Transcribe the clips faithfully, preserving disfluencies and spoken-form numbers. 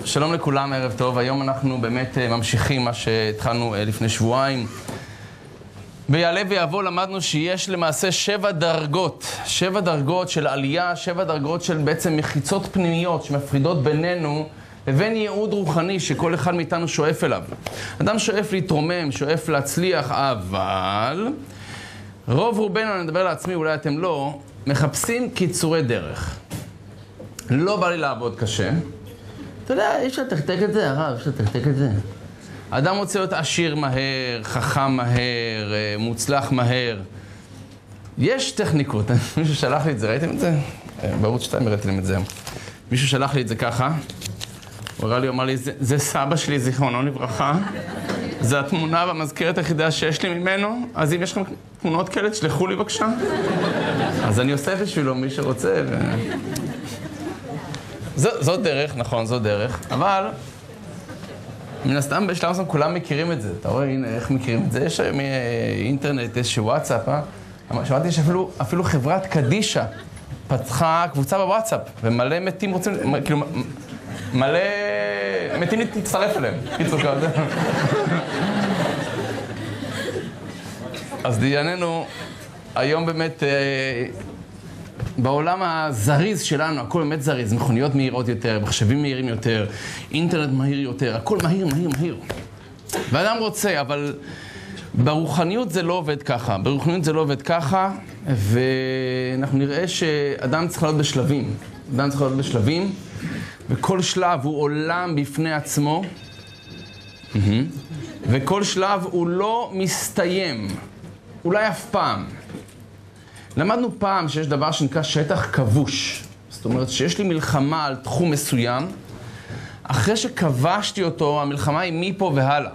שלום לכולם, ערב טוב. היום אנחנו באמת ממשיכים מה שהתחלנו לפני שבועיים. ביעלה ויבוא למדנו שיש למעשה שבע דרגות, שבע דרגות של עלייה, שבע דרגות של בעצם מחיצות פנימיות שמפרידות בינינו לבין ייעוד רוחני שכל אחד מאיתנו שואף אליו. אדם שואף להתרומם, שואף להצליח, אבל רוב רובנו, אני מדבר לעצמי, אולי אתם לא, מחפשים קיצורי דרך. לא בא לי לעבוד קשה. אתה יודע, אי אפשר לתחתק את זה, הרב, אי אפשר לתחתק את זה. אדם רוצה להיות עשיר מהר, חכם מהר, מוצלח מהר. יש טכניקות. מישהו שלח לי את זה, ראיתם את זה? בערוץ שתיים הראיתי להם את זה. מישהו שלח לי את זה ככה. הוא הראה לי, הוא אמר לי, זה, זה סבא שלי, זיכרונו לברכה. זה התמונה והמזכרת היחידה שיש לי ממנו. אז אם יש לכם תמונות כאלה, תשלחו לי בבקשה. אז אני עושה בשבילו, מי שרוצה. ו... זו, זו דרך, נכון, זו דרך. אבל... מן הסתם בשלב מסוים כולם מכירים את זה. אתה רואה, הנה, איך מכירים את זה? יש אינטרנט, יש וואטסאפ, אה? שמעתי שאפילו אפילו חברת קדישה פתחה קבוצה בוואטסאפ, ומלא מתים רוצים, כאילו, מלא מתים להצטרף אליהם. קיצור כזה. אז דעייננו, היום באמת, בעולם הזריז שלנו, הכל באמת זריז, מכוניות מהירות יותר, מחשבים מהירים יותר, אינטרנט מהיר יותר, הכל מהיר, מהיר, מהיר. ואדם רוצה, אבל ברוחניות זה לא עובד ככה. ברוחניות זה לא עובד ככה, ואנחנו נראה שאדם צריך להיות בשלבים. אדם צריך להיות בשלבים, וכל שלב הוא עולם בפני עצמו, וכל שלב הוא לא מסתיים, אולי אף פעם. למדנו פעם שיש דבר שנקרא שטח כבוש. זאת אומרת שיש לי מלחמה על תחום מסוים, אחרי שכבשתי אותו, המלחמה היא מפה והלאה.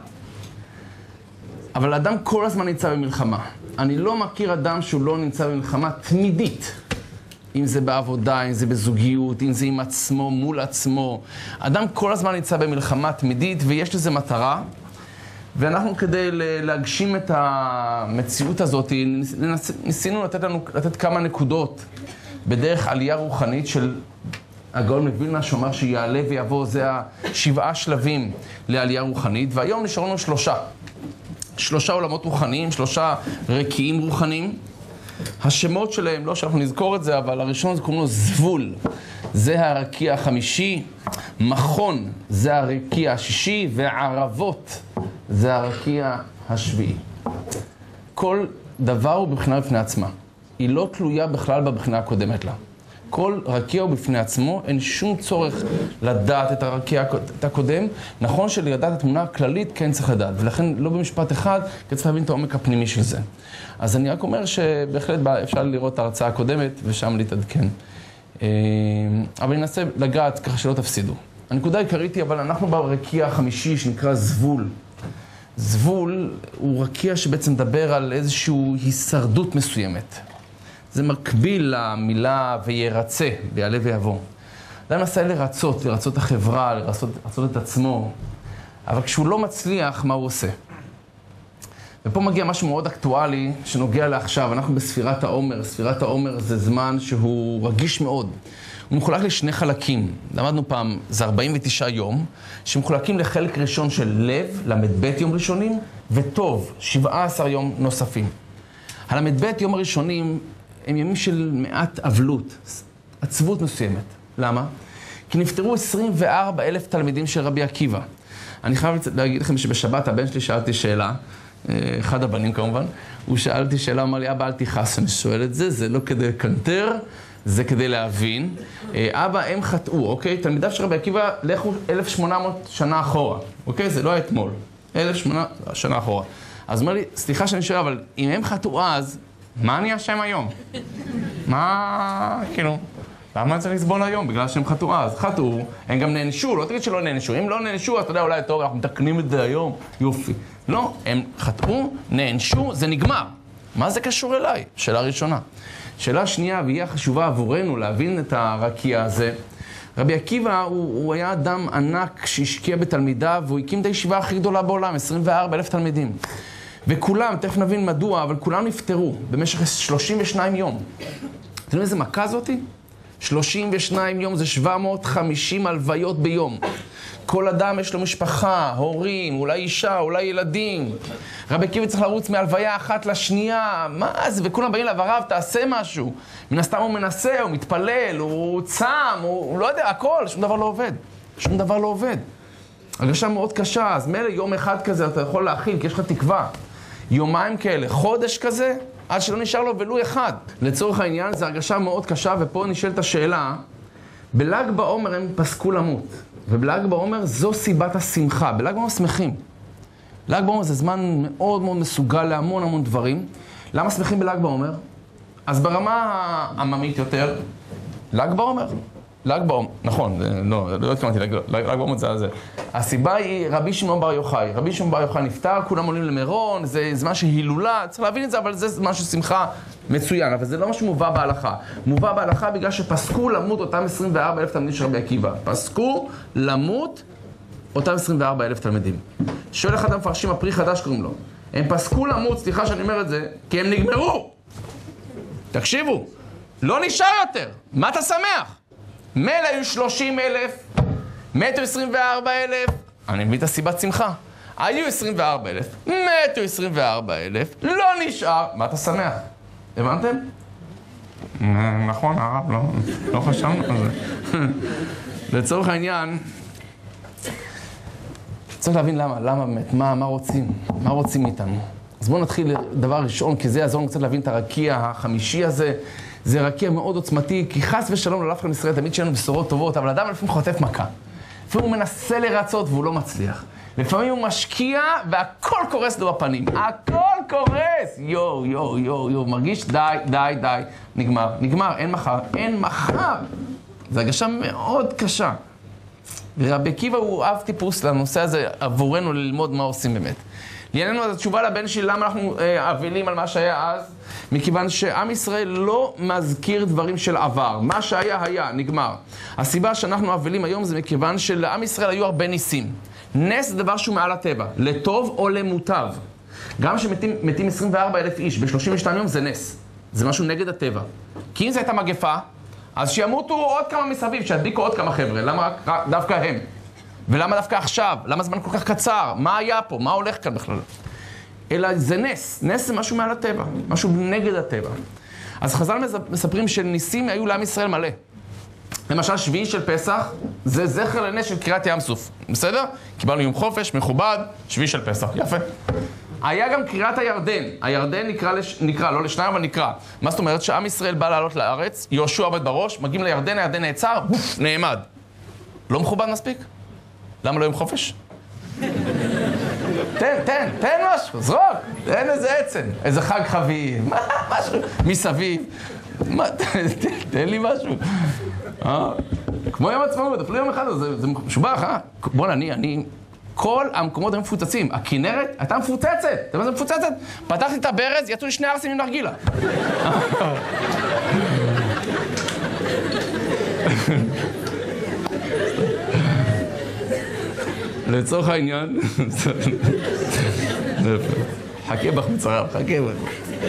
אבל האדם כל הזמן נמצא במלחמה. אני לא מכיר אדם שהוא לא נמצא במלחמה תמידית. אם זה בעבודה, אם זה בזוגיות, אם זה עם עצמו, מול עצמו. אדם כל הזמן נמצא במלחמה תמידית, ויש לזה מטרה. ואנחנו כדי להגשים את המציאות הזאת, ניסינו לתת לנו, לתת כמה נקודות בדרך עלייה רוחנית של הגאון מווילנה, שאומר שיעלה ויבוא, זה השבעה שלבים לעלייה רוחנית, והיום נשארנו שלושה. שלושה עולמות רוחניים, שלושה רקיעים רוחניים. השמות שלהם, לא שאנחנו נזכור את זה, אבל הראשון זה קוראים לו זבול. זה הרקיע החמישי, מכון זה הרקיע השישי, וערבות זה הרקיע השביעי. כל דבר הוא בבחינה בפני עצמה. היא לא תלויה בכלל בבחינה הקודמת לה. כל רקיע הוא בפני עצמו, אין שום צורך לדעת את הרקיע הקודם. נכון שלדעת התמונה הכללית כן צריך לדעת, ולכן לא במשפט אחד, כי צריך להבין את העומק הפנימי של זה. אז אני רק אומר שבהחלט אפשר לראות את ההרצאה הקודמת ושם להתעדכן. אבל אני אנסה לגעת ככה שלא תפסידו. הנקודה העיקרית היא, אבל אנחנו ברקיע החמישי שנקרא זבול. זבול הוא רקיע שבעצם מדבר על איזושהי הישרדות מסוימת. זה מקביל למילה וירצה, ביעלה ויבוא. אדם מנסה לרצות, לרצות את החברה, לרצות, לרצות את עצמו, אבל כשהוא לא מצליח, מה הוא עושה? ופה מגיע משהו מאוד אקטואלי שנוגע לעכשיו. אנחנו בספירת העומר. ספירת העומר זה זמן שהוא רגיש מאוד. הוא מחולק לשני חלקים. למדנו פעם, זה ארבעים ותשעה יום, שמחולקים לחלק ראשון של לב, למ"ב יום ראשונים, וטוב, שבעה עשר יום נוספים. הל"ב יום הראשונים הם ימים של מעט אבלות, עצבות מסוימת. למה? כי נפטרו עשרים וארבעה אלף תלמידים של רבי עקיבא. אני חייב להגיד לכם שבשבת הבן שלי שאלתי שאלה, אחד הבנים כמובן, הוא שאלתי שאלה, אמר לי, אבא אל תכעס, אני שואל את זה, זה לא כדי לקנטר, זה כדי להבין. אבא, הם חטאו, אוקיי? תלמידיו של רבי עקיבא לכו אלף ושמונה מאות שנה אחורה, אוקיי? זה לא היה אתמול, אלף ושמונה מאות שנה אחורה. אז הוא אומר לי, סליחה שאני שואל, אבל אם הם חטאו אז, מה אני אשם היום? מה, כאילו, למה צריך לסבול היום? בגלל שהם חטאו אז. חטאו, הם גם נענשו, לא תגיד שלא נענשו. אם לא נענשו, אז אתה יודע, אולי טוב, אנחנו מתקנים את זה היום, יופי. לא, הם חטאו, נענשו, זה נגמר. מה זה קשור אליי? שאלה ראשונה. שאלה שנייה, והיא החשובה עבורנו להבין את הרקיע הזה. רבי עקיבא הוא, הוא היה אדם ענק שהשקיע בתלמידיו, והוא הקים את הישיבה הכי גדולה בעולם, עשרים וארבעה אלף תלמידים. וכולם, תכף נבין מדוע, אבל כולם נפטרו במשך שלושים ושניים יום. אתם יודעים איזה מכה זאתי? שלושים ושניים יום זה שבע מאות וחמישים הלוויות ביום. כל אדם יש לו משפחה, הורים, אולי אישה, אולי ילדים. רבי עקיבא צריך לרוץ מהלוויה אחת לשנייה, מה זה? וכולם באים אליו, הרב, תעשה משהו. מן הסתם הוא מנסה, הוא מתפלל, הוא צם, הוא, הוא לא יודע, הכל, שום דבר לא עובד. שום דבר לא עובד. הרגשה מאוד קשה, אז מילא יום אחד כזה אתה יכול להכיל, כי יש לך תקווה. יומיים כאלה, חודש כזה, עד שלא נשאר לו ולו אחד. לצורך העניין, זו הרגשה מאוד קשה, ופה נשאלת השאלה, בל"ג בעומר הם פסקו למות, ובל"ג בעומר זו סיבת השמחה, בל"ג בעומר שמחים. ל"ג בעומר זה זמן מאוד מאוד מסוגל להמון המון דברים. למה שמחים בל"ג בעומר? אז ברמה העממית יותר, ל"ג בעומר. ל"ג בעומר, נכון, לא, לא התכוונתי, ל"ג בעומר זה זה. הסיבה היא רבי שמעון בר יוחאי. רבי שמעון בר יוחאי נפטר, כולם עולים למירון, זה זמן של הילולה, צריך להבין את זה, אבל זה זמן של שמחה מצוין, אבל זה לא משהו מובא בהלכה. מובא בהלכה בגלל שפסקו למות אותם עשרים וארבעה אלף תלמידים של רבי עקיבא. פסקו למות אותם עשרים וארבעה אלף תלמידים. שואל אחד המפרשים, הפרי חדש קוראים לו. הם פסקו למות, סליחה שאני אומר את זה, כי הם נגמרו. תקשיבו, לא נשאר יותר. מה אתה שמח? מילא היו שלושים אלף, מתו עשרים וארבעה אלף, אני מבין את הסיבת שמחה. היו עשרים וארבעה אלף, מתו עשרים וארבעה אלף, לא נשאר, מה אתה שמח? הבנתם? נכון, הרב, לא, לא חשבנו על זה. לצורך העניין, צריך להבין למה, למה באמת, מה, מה רוצים, מה רוצים מאיתנו. אז בואו נתחיל דבר ראשון, כי זה יעזור לנו קצת להבין את הרקיע החמישי הזה. זה רקיע מאוד עוצמתי, כי חס ושלום ללאף עם ישראל תמיד שיהיה לנו בשורות טובות, אבל אדם לפעמים חוטף מכה. לפעמים הוא מנסה לרצות והוא לא מצליח. לפעמים הוא משקיע והכל קורס לו בפנים. הכל קורס! יו, יו, יו, יו, מרגיש די, די, די. נגמר, נגמר, אין מחר, אין מחר. זו הרגשה מאוד קשה. ורבי עקיבא הוא אב טיפוס לנושא הזה עבורנו ללמוד מה עושים באמת. לענייננו, אז התשובה לבן שלי, למה אנחנו אה, אבלים על מה שהיה אז? מכיוון שעם ישראל לא מזכיר דברים של עבר. מה שהיה, היה, נגמר. הסיבה שאנחנו אבלים היום זה מכיוון שלעם ישראל היו הרבה ניסים. נס זה דבר שהוא מעל הטבע, לטוב או למוטב. גם שמתים עשרים וארבעה אלף איש ב-שלושים ושתיים יום זה נס. זה משהו נגד הטבע. כי אם זה הייתה מגפה, אז שימותו עוד כמה מסביב, שידביקו עוד כמה חבר'ה. למה רק דווקא הם? ולמה דווקא עכשיו? למה זמן כל כך קצר? מה היה פה? מה הולך כאן בכלל? אלא זה נס. נס זה משהו מעל הטבע, משהו נגד הטבע. אז חז"ל מספרים שניסים היו לעם ישראל מלא. למשל, שביעי של פסח, זה זכר לנס של קריאת ים סוף. בסדר? קיבלנו יום חופש, מכובד, שביעי של פסח. יפה. היה גם קריאת הירדן. הירדן נקרא, לש... נקרא, לא לשניים, אבל נקרא. מה זאת אומרת? שעם ישראל בא לעלות לארץ, יהושע עומד בראש, מגיעים לירדן, הירדן נעצר, בוף, נעמד. לא מכובד מספיק? למה לא יום חופש? תן, תן, תן משהו, זרוק, תן איזה עצם, איזה חג חביב, משהו, מסביב. מה, תן לי משהו. כמו יום עצמאות, אפילו יום אחד, זה משובח, אה? בוא נעני, אני, כל המקומות הם מפוצצים. הכנרת הייתה מפוצצת, אתה יודע מה זה מפוצצת? פתחתי את הברז, יצאו לי שני ארסים עם נרגילה. לצורך העניין, חכה בחוץ הרב, חכה בחוץ.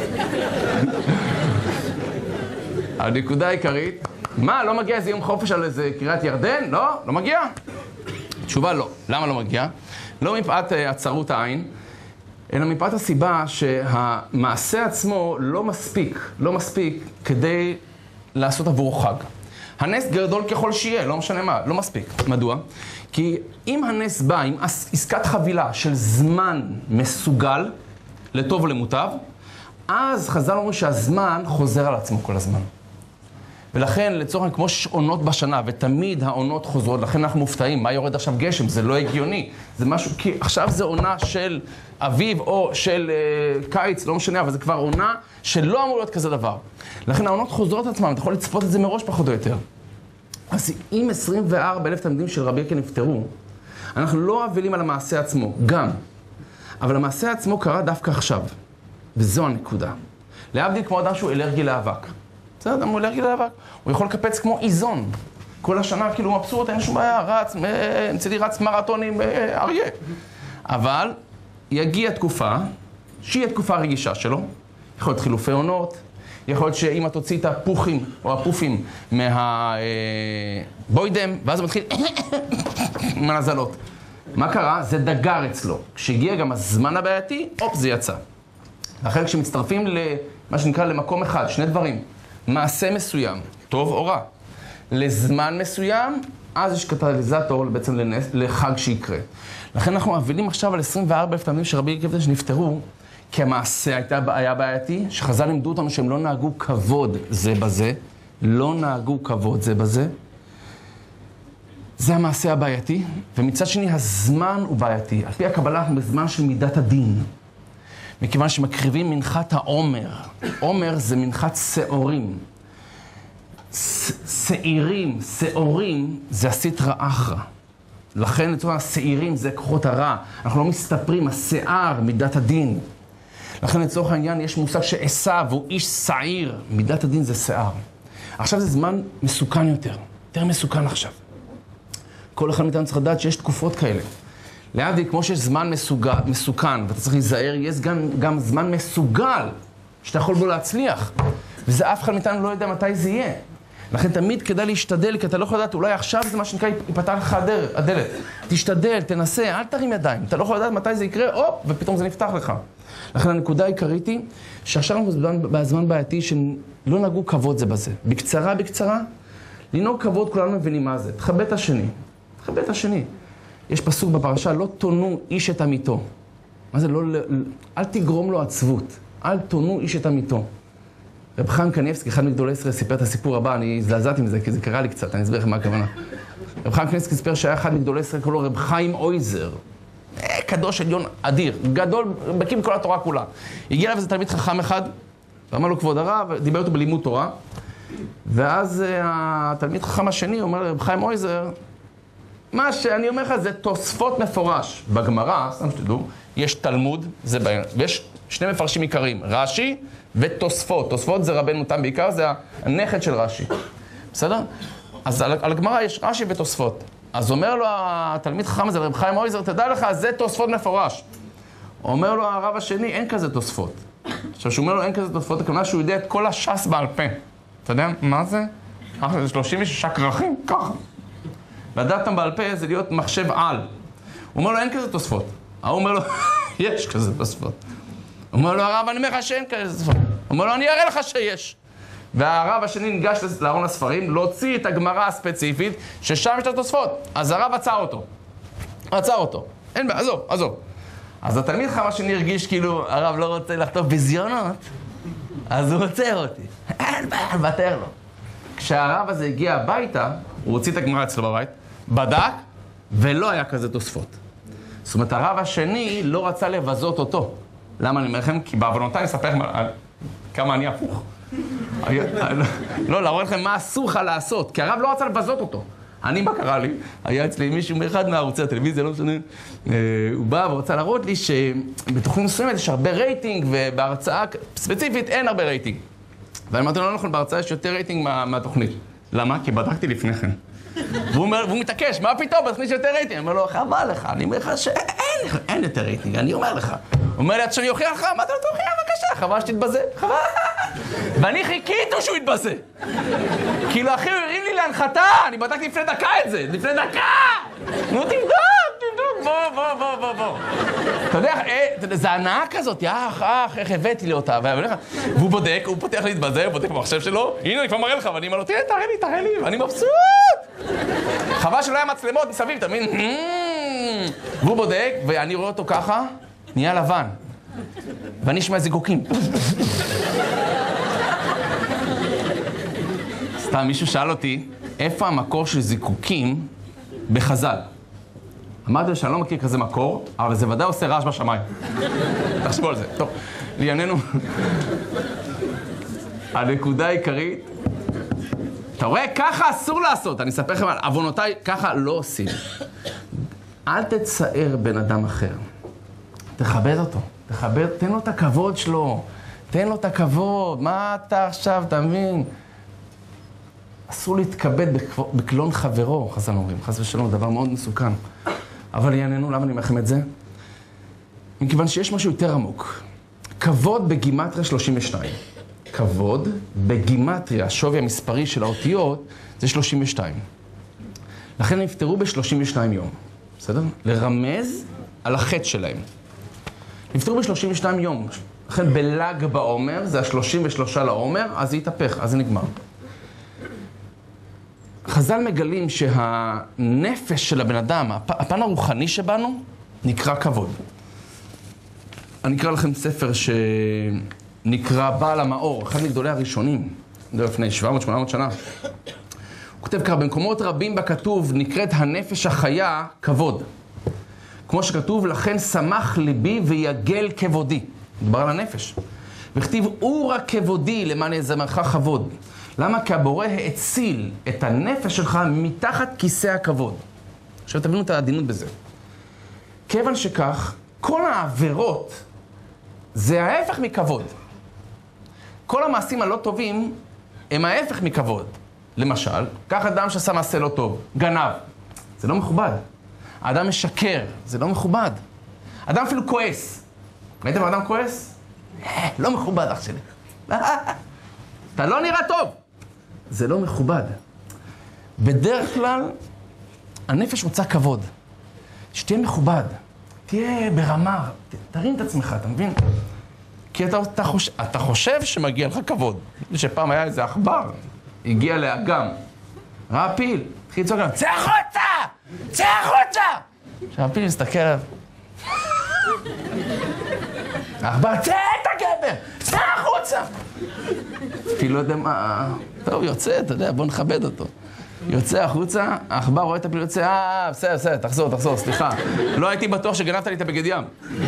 הנקודה העיקרית, מה, לא מגיע איזה יום חופש על איזה קריאת ירדן? לא? לא מגיע? תשובה לא. למה לא מגיע? לא מפאת עצרות העין, אלא מפאת הסיבה שהמעשה עצמו לא מספיק, לא מספיק כדי לעשות עבור חג. הנס גדול ככל שיהיה, לא משנה מה, לא מספיק. מדוע? כי אם הנס בא עם עסקת חבילה של זמן מסוגל, לטוב או למוטב, אז חז"ל אומרים שהזמן חוזר על עצמו כל הזמן. ולכן, לצורך כמו שיש עונות בשנה, ותמיד העונות חוזרות, לכן אנחנו מופתעים, מה יורד עכשיו גשם? זה לא הגיוני. זה משהו, כי עכשיו זה עונה של אביב או של אה, קיץ, לא משנה, אבל זה כבר עונה שלא אמור להיות כזה דבר. לכן העונות חוזרות עצמם, אתה יכול לצפות את זה מראש פחות או יותר. אז אם עשרים וארבעה אלף תלמידים של רבי עקיבא נפטרו, אנחנו לא אבלים על המעשה עצמו, גם. אבל המעשה עצמו קרה דווקא עכשיו. וזו הנקודה. להבדיל כמו אדם שהוא אלרגי לאבק. בסדר, אדם הוא אלרגי לאבק. הוא יכול לקפץ כמו איזון. כל השנה כאילו הוא מבסוט, אין שום בעיה, רץ, אצלי רץ מרתונים, אריה. אבל יגיע תקופה, שהיא התקופה הרגישה שלו. יכול להיות חילופי עונות, יכול להיות שאמא תוציא את הפוחים או הפופים מהבוידם, ואז הוא מתחיל עם הנזלות. מה קרה? זה דגר אצלו. כשהגיע גם הזמן הבעייתי, אופ, זה יצא. לכן כשמצטרפים למה שנקרא למקום אחד, שני דברים, מעשה מסוים, טוב או רע, לזמן מסוים, אז יש קטליזטור בעצם לנס, לחג שיקרה. לכן אנחנו מבינים עכשיו על עשרים וארבעה אלף פעמים שרבי עקיבא שנפטרו, כי המעשה הייתה בעיה בעייתי, שחז"ל לימדו אותנו שהם לא נהגו כבוד זה בזה, לא נהגו כבוד זה בזה. זה המעשה הבעייתי, ומצד שני הזמן הוא בעייתי. על פי הקבלה אנחנו בזמן של מידת הדין. מכיוון שמקריבים מנחת העומר. עומר זה מנחת שעורים. שעירים, שעורים, זה הסטרא אחרא. לכן לצורך השעירים זה כוחות הרע. אנחנו לא מסתפרים, השיער, מידת הדין. לכן לצורך העניין יש מושג שעשיו הוא איש שעיר. מידת הדין זה שיער. עכשיו זה זמן מסוכן יותר. יותר מסוכן עכשיו. כל אחד מאיתנו צריך לדעת שיש תקופות כאלה. להבדיל, כמו שיש זמן מסוגל, מסוכן, ואתה צריך להיזהר, יש גם, גם זמן מסוגל, שאתה יכול בו להצליח. וזה אף אחד מאיתנו לא יודע מתי זה יהיה. לכן תמיד כדאי להשתדל, כי אתה לא יכול לדעת, אולי עכשיו זה מה שנקרא, ייפתח לך הדלת. תשתדל, תנסה, אל תרים ידיים. אתה לא יכול לדעת מתי זה יקרה, או, ופתאום זה נפתח לך. לכן הנקודה העיקרית היא, שעכשיו אנחנו בזמן בעייתי, שלא נהגו כבוד זה בזה. בקצרה, בקצרה, לנהוג כבוד, כולנו מבינים מה זה. תכבד את השני. תכבד את השני. יש פסוק בפרשה, לא תונו איש את עמיתו. מה זה? לא, אל תגרום לו עצבות. אל תונו איש את עמיתו. רב חיים קניבסקי, אחד מגדולי ישראל, סיפר את הסיפור הבא, אני הזדעזעתי מזה, כי זה קרה לי קצת, אני אסביר לכם מה הכוונה. רב חיים קניבסקי סיפר שהיה אחד מגדולי ישראל, קראו לו רב חיים אויזר. קדוש עליון אדיר, גדול, בקיא בכל התורה כולה. הגיע אליו איזה תלמיד חכם אחד, ואמר לו כבוד הרב, דיבר אותו בלימוד תורה, ואז התלמיד חכם השני אומר לרב חיים אויזר, מה שאני אומר לך זה תוספות מפורש. בגמרא, סתם שתדעו, יש תלמוד, זה בעיה, ויש שני מפרשים עיקריים, רש"י ותוספות. תוספות זה רבנו תם בעיקר, זה הנכד של רש"י. בסדר? אז על, על הגמרא יש רש"י ותוספות. אז אומר לו התלמיד חכם הזה, רב חיים אויזר, תדע לך, זה תוספות מפורש. אומר לו הרב השני, אין כזה תוספות. עכשיו, שהוא אומר לו, אין כזה תוספות, הכוונה שהוא יודע את כל הש"ס בעל פה. אתה יודע מה זה? זה שלושים ושש כרכים, ככה. לדעת אותם בעל פה זה להיות מחשב על. הוא אומר לו, אין כזה תוספות. הוא אומר לו, יש כזה תוספות. הוא אומר לו, הרב, אני אומר לך שאין כזה תוספות. הוא אומר לו, אני אראה לך שיש. והרב השני ניגש לארון הספרים, להוציא את הגמרא הספציפית, ששם יש את התוספות. אז הרב עצר אותו. עצר אותו. אין בעיה, עזוב, עזוב. אז התלמיד חכם השני הרגיש כאילו, הרב לא רוצה לכתוב בזיונות, אז הוא עוצר אותי. אין בעיה, בטר לו. כשהרב הזה הגיע הביתה, הוא הוציא את הגמרא אצלו בבית, בדק, ולא היה כזה תוספות. זאת אומרת, הרב השני לא רצה לבזות אותו. למה אני אומר לכם? כי בעוונותיי אני אספר לכם כמה אני הפוך. לא, להראות לכם מה אסור לך לעשות, כי הרב לא רצה לבזות אותו. אני, מה קרה לי? היה אצלי מישהו מאחד מערוצי הטלוויזיה, לא משנה. הוא בא ורצה להראות לי שבתוכנית מסוימת יש הרבה רייטינג, ובהרצאה ספציפית אין הרבה רייטינג. ואני אמרתי לו, לא נכון, בהרצאה יש יותר רייטינג מהתוכנית. למה? כי בדקתי לפני כן. והוא אומר, והוא מתעקש, מה פתאום? בתוכנית שיש יותר רייטינג. אני אומר לו, חבל לך, אני אומר לך שאין אין יותר רייטינג, אני אומר לך. הוא אומר לי, עד שאני אוכיח לך, אמרתי לו, תוכיח, בבקשה, חבל שתתבזה, חבל. ואני חיכיתי שהוא יתבזה. כאילו, אחי, הוא הרים לי להנחתה, אני בדקתי לפני דקה את זה, לפני דקה! נו, תבדוק, תבדוק, בוא, בוא, בוא, בוא, בוא. אתה יודע, זה הנאה כזאת, אח, אח, איך הבאתי לי אותה, והוא בודק, הוא פותח להתבזה, הוא בודק במחשב שלו, הנה, אני כבר מראה לך, ואני אומר לו, תראה, תראה לי, תראה לי, ואני מבסוט! חבל שלא היה מצלמות מסביב, אתה מבין? והוא בודק, ואני רואה אותו ככה, נהיה לבן. ואני אשמע זיקוקים. סתם, מישהו שאל אותי, איפה המקור של זיקוקים בחז"ל? אמרתי לו שאני לא מכיר כזה מקור, אבל זה ודאי עושה רעש בשמיים. תחשבו על זה. טוב, לענייננו. הנקודה העיקרית, אתה רואה? ככה אסור לעשות. אני אספר לכם על עוונותיי, ככה לא עושים. אל תצער בן אדם אחר. תכבד אותו. תכבד, תן לו את הכבוד שלו. תן לו את הכבוד. מה אתה עכשיו, אתה מבין? אסור להתכבד בקלון חברו, חז"ל אומרים. חס ושלום, דבר מאוד מסוכן. אבל יעננו, למה אני אומר לכם את זה? מכיוון שיש משהו יותר עמוק. כבוד בגימטריה שלושים ושתיים. כבוד, בגימטריה, השווי המספרי של האותיות, זה שלושים ושתיים. לכן הם נפטרו ב-שלושים ושניים יום, בסדר? לרמז על החטא שלהם. נפטרו ב-שלושים ושניים יום. לכן בל"ג בעומר, זה ה-שלושים ושלושה לעומר, אז זה יתהפך, אז זה נגמר. חז"ל מגלים שהנפש של הבן אדם, הפן הרוחני שבנו, נקרא כבוד. אני אקרא לכם ספר שנקרא בעל המאור, אחד מגדולי הראשונים, זה לפני שבע מאות שמונה מאות שנה. הוא כותב ככה, במקומות רבים בכתוב נקראת הנפש החיה כבוד. כמו שכתוב, לכן שמח ליבי ויגל כבודי. מדבר על הנפש. וכתיב אורה כבודי למען יזמרך כבוד. למה? כי הבורא האציל את הנפש שלך מתחת כיסא הכבוד. עכשיו תבינו את העדינות בזה. כיוון שכך, כל העבירות זה ההפך מכבוד. כל המעשים הלא טובים הם ההפך מכבוד. למשל, כך אדם שעשה מעשה לא טוב, גנב. זה לא מכובד. האדם משקר, זה לא מכובד. אדם אפילו כועס. ראיתם אדם כועס? לא מכובד, אח שלי. אתה לא נראה טוב. זה לא מכובד. בדרך כלל, הנפש רוצה כבוד. שתהיה מכובד. תהיה ברמה. תרים את עצמך, אתה מבין? כי אתה, אתה, חושב, אתה חושב שמגיע לך כבוד. שפעם היה איזה עכבר, הגיע לאגם. ראה פיל, התחיל לצעוק עליו, צא החוצה! צא החוצה! עכשיו הפיל מסתכל עליו. העכבר, צא את הגבר! צא החוצה! פיל לא יודע מה... טוב, יוצא, אתה יודע, בוא נכבד אותו. יוצא החוצה, העכבר רואה את הפיל יוצא, אה, בסדר, בסדר, תחזור, תחזור, סליחה. לא הייתי בטוח שגנבת לי את הבגד ים.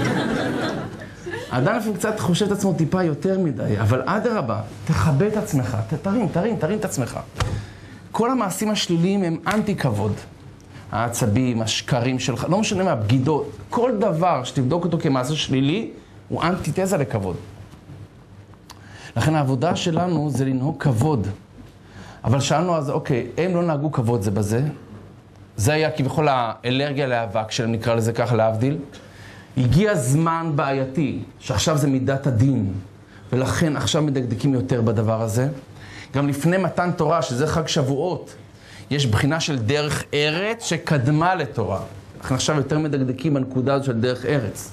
האדם לפעמים קצת חושב את עצמו טיפה יותר מדי, אבל אדרבה, תכבד את עצמך, תרים, תרים, תרים את עצמך. כל המעשים השליליים הם אנטי כבוד. העצבים, השקרים שלך, לא משנה מה, בגידות, כל דבר שתבדוק אותו כמעשה שלילי, הוא אנטיתזה לכבוד. לכן העבודה שלנו זה לנהוג כבוד. אבל שאלנו אז, אוקיי, הם לא נהגו כבוד זה בזה. זה היה כביכול האלרגיה לאבק שלהם, נקרא לזה ככה, להבדיל. הגיע זמן בעייתי, שעכשיו זה מידת הדין, ולכן עכשיו מדקדקים יותר בדבר הזה. גם לפני מתן תורה, שזה חג שבועות, יש בחינה של דרך ארץ שקדמה לתורה. לכן עכשיו יותר מדקדקים בנקודה הזאת של דרך ארץ.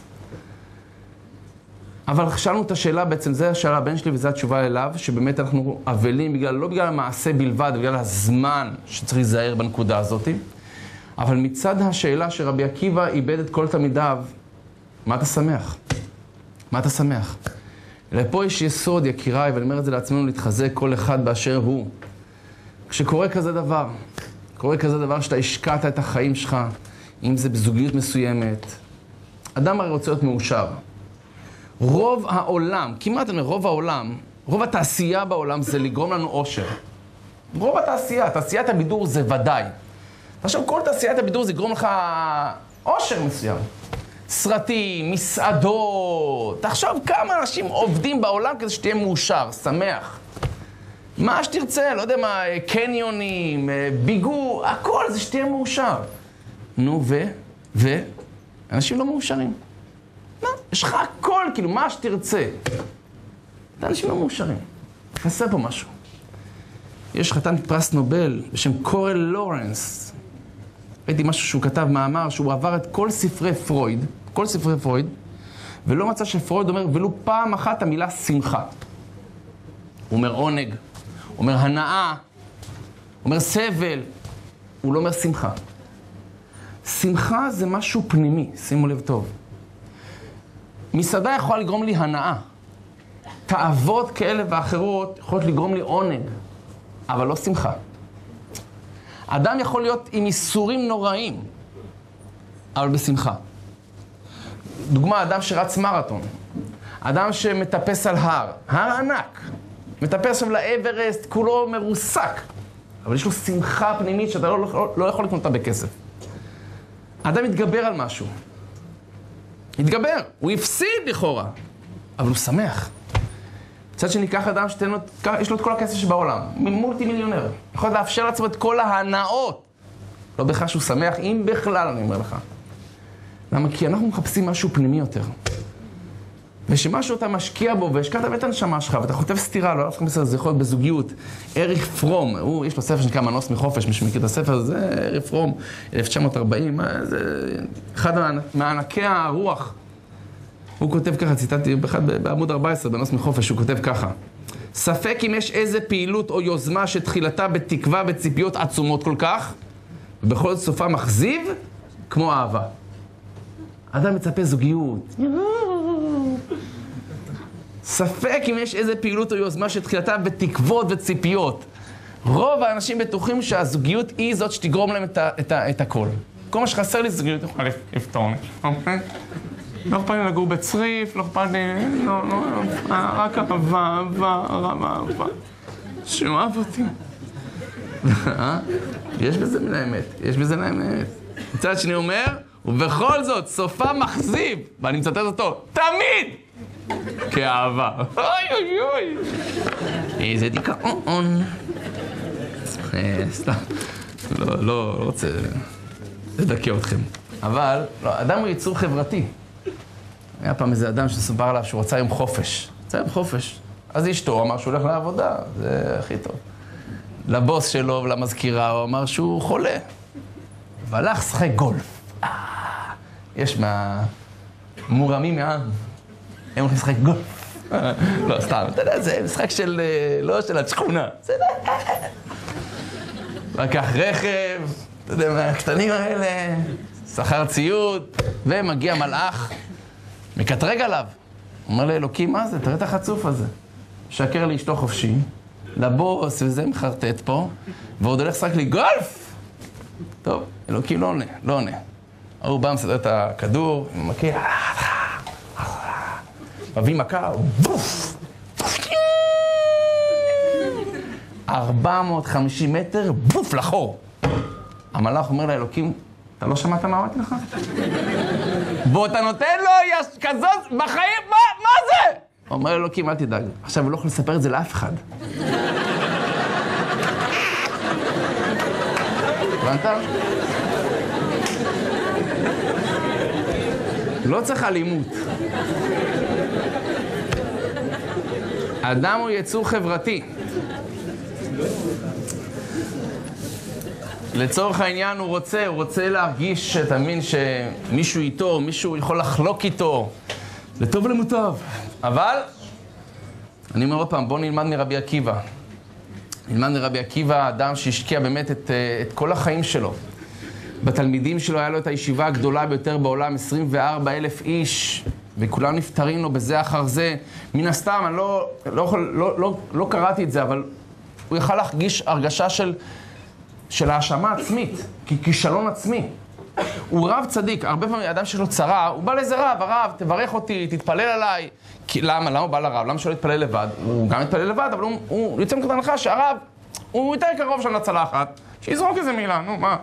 אבל שאלנו את השאלה, בעצם זה השאלה הבן שלי וזו התשובה אליו, שבאמת אנחנו אבלים, בגלל, לא בגלל המעשה בלבד, בגלל הזמן שצריך להיזהר בנקודה הזאת. אבל מצד השאלה שרבי עקיבא איבד את כל תלמידיו, מה אתה שמח? מה אתה שמח? לפה יש יסוד, יקיריי, ואני אומר את זה לעצמנו, להתחזק כל אחד באשר הוא. כשקורה כזה דבר, קורה כזה דבר שאתה השקעת את החיים שלך, אם זה בזוגיות מסוימת, אדם הרי רוצה להיות מאושר. רוב העולם, כמעט אני אומר, רוב העולם, רוב התעשייה בעולם זה לגרום לנו אושר. רוב התעשייה, תעשיית הבידור זה ודאי. עכשיו כל תעשיית הבידור זה יגרום לך אושר מסוים. סרטים, מסעדות, תחשוב כמה אנשים עובדים בעולם כדי שתהיה מאושר, שמח. מה שתרצה, לא יודע מה, קניונים, ביגור, הכל זה שתהיה מאושר. נו, ו? ו? אנשים לא מאושרים. מה? יש לך הכל, כאילו, מה שתרצה. אנשים לא מאושרים. חסר פה משהו. יש חתן פרס נובל בשם קורל לורנס. ראיתי משהו שהוא כתב מאמר, שהוא עבר את כל ספרי פרויד, כל ספרי פרויד, ולא מצא שפרויד אומר, ולו פעם אחת המילה שמחה. הוא אומר עונג, הוא אומר הנאה, הוא אומר סבל, הוא לא אומר שמחה. שמחה זה משהו פנימי, שימו לב טוב. מסעדה יכולה לגרום לי הנאה. תאוות כאלה ואחרות יכולות לגרום לי עונג, אבל לא שמחה. אדם יכול להיות עם איסורים נוראים, אבל בשמחה. דוגמה, אדם שרץ מרתון. אדם שמטפס על הר, הר ענק. מטפס שם לאברסט, כולו מרוסק. אבל יש לו שמחה פנימית שאתה לא, לא, לא יכול לקנות אותה בכסף. האדם מתגבר על משהו. מתגבר, הוא הפסיד לכאורה, אבל הוא שמח. מצד שני, כך אדם שיש לו את כל הכסף שבעולם, מולטי מיליונר. יכול לאפשר לעצמו את כל ההנאות. לא בכלל שהוא שמח, אם בכלל, אני אומר לך. למה? כי אנחנו מחפשים משהו פנימי יותר. ושמשהו אתה משקיע בו, והשקעת את הנשמה שלך, ואתה חוטף סתירה, לא אף אחד זה יכול להיות בזוגיות. אריך פרום, הוא, יש לו ספר שנקרא מנוס מחופש, מי שמכיר את הספר הזה, אריך פרום, אלף תשע מאות ארבעים, זה אחד מענקי הרוח. הוא כותב ככה, ציטטתי באחד בעמוד ארבע עשרה, בנוס מחופש, הוא כותב ככה. ספק אם יש איזה פעילות או יוזמה שתחילתה בתקווה וציפיות עצומות כל כך, ובכל זאת סופה מכזיב, כמו אהבה. אדם מצפה זוגיות. ספק אם יש איזה פעילות או יוזמה שתחילתה בתקוות וציפיות. רוב האנשים בטוחים שהזוגיות היא זאת שתגרום להם את, ה, את, ה, את הכל. כל מה שחסר לי זוגיות יכול לפתור לי. לא אכפת לי לגור בצריף, לא אכפת לי, לא, לא, רק אהבה, אהבה, אהבה, אהבה. שהוא אהב אותי. יש בזה מן האמת, יש בזה מן האמת. מצד שני אומר, ובכל זאת, סופה מכזיב, ואני מצטט אותו, תמיד! כאהבה. אוי אוי אוי. איזה דיכאון. סתם. לא, לא רוצה לדכא אתכם. אבל, לא, אדם הוא יצור חברתי. היה פעם איזה אדם שסופר עליו שהוא רצה יום חופש. רצה יום חופש. אז אשתו אמר שהוא הולך לעבודה, זה הכי טוב. לבוס שלו ולמזכירה הוא אמר שהוא חולה. והלך שחק גולף. יש מהמורמים מהעם. הם הולכים לשחק גולף. לא, סתם, אתה יודע, זה משחק של, לא של השכונה. לקח רכב, אתה יודע, מהקטנים האלה, שכר ציוד, ומגיע מלאך, מקטרג עליו. אומר לאלוקים, מה זה? תראה את החצוף הזה. שקר לי אשתו חופשי, לבוס וזה מחרטט פה, ועוד הולך לשחק לי גולף! טוב, אלוקים לא עונה, לא עונה. הוא בא מסדר את הכדור, ומקיא, מביא מכה, בוף! ארבע מאות וחמישים מטר, בוף, לחור. המלאך אומר לאלוקים, אתה לא שמעת מה אמרתי לך? בוא, אתה נותן לו יש כזאת בחיים, מה, מה זה? הוא אומר לאלוקים, אל תדאג. עכשיו הוא לא יכול לספר את זה לאף אחד. הבנת? לא צריך אלימות. אדם הוא יצור חברתי. לצורך העניין הוא רוצה, הוא רוצה להרגיש, תאמין, שמישהו איתו, מישהו יכול לחלוק איתו, לטוב ולמוטב. אבל, אני אומר עוד פעם, בוא נלמד מרבי עקיבא. נלמד מרבי עקיבא, אדם שהשקיע באמת את, את כל החיים שלו. בתלמידים שלו היה לו את הישיבה הגדולה ביותר בעולם, עשרים וארבעה אלף איש, וכולם נפטרים לו בזה אחר זה. מן הסתם, אני לא, לא, לא, לא, לא קראתי את זה, אבל הוא יכל להרגיש הרגשה של, של האשמה עצמית, כישלון עצמי. הוא רב צדיק, הרבה פעמים אדם שיש לו צרה, הוא בא לאיזה רב, הרב, תברך אותי, תתפלל עליי. כי, למה? למה הוא בא לרב? למה שלא יתפלל לבד? הוא גם יתפלל לבד, אבל הוא, הוא יוצא מכת הנחה שהרב, הוא יותר קרוב שם לצלחת, שיזרוק איזה מילה, נו, מה?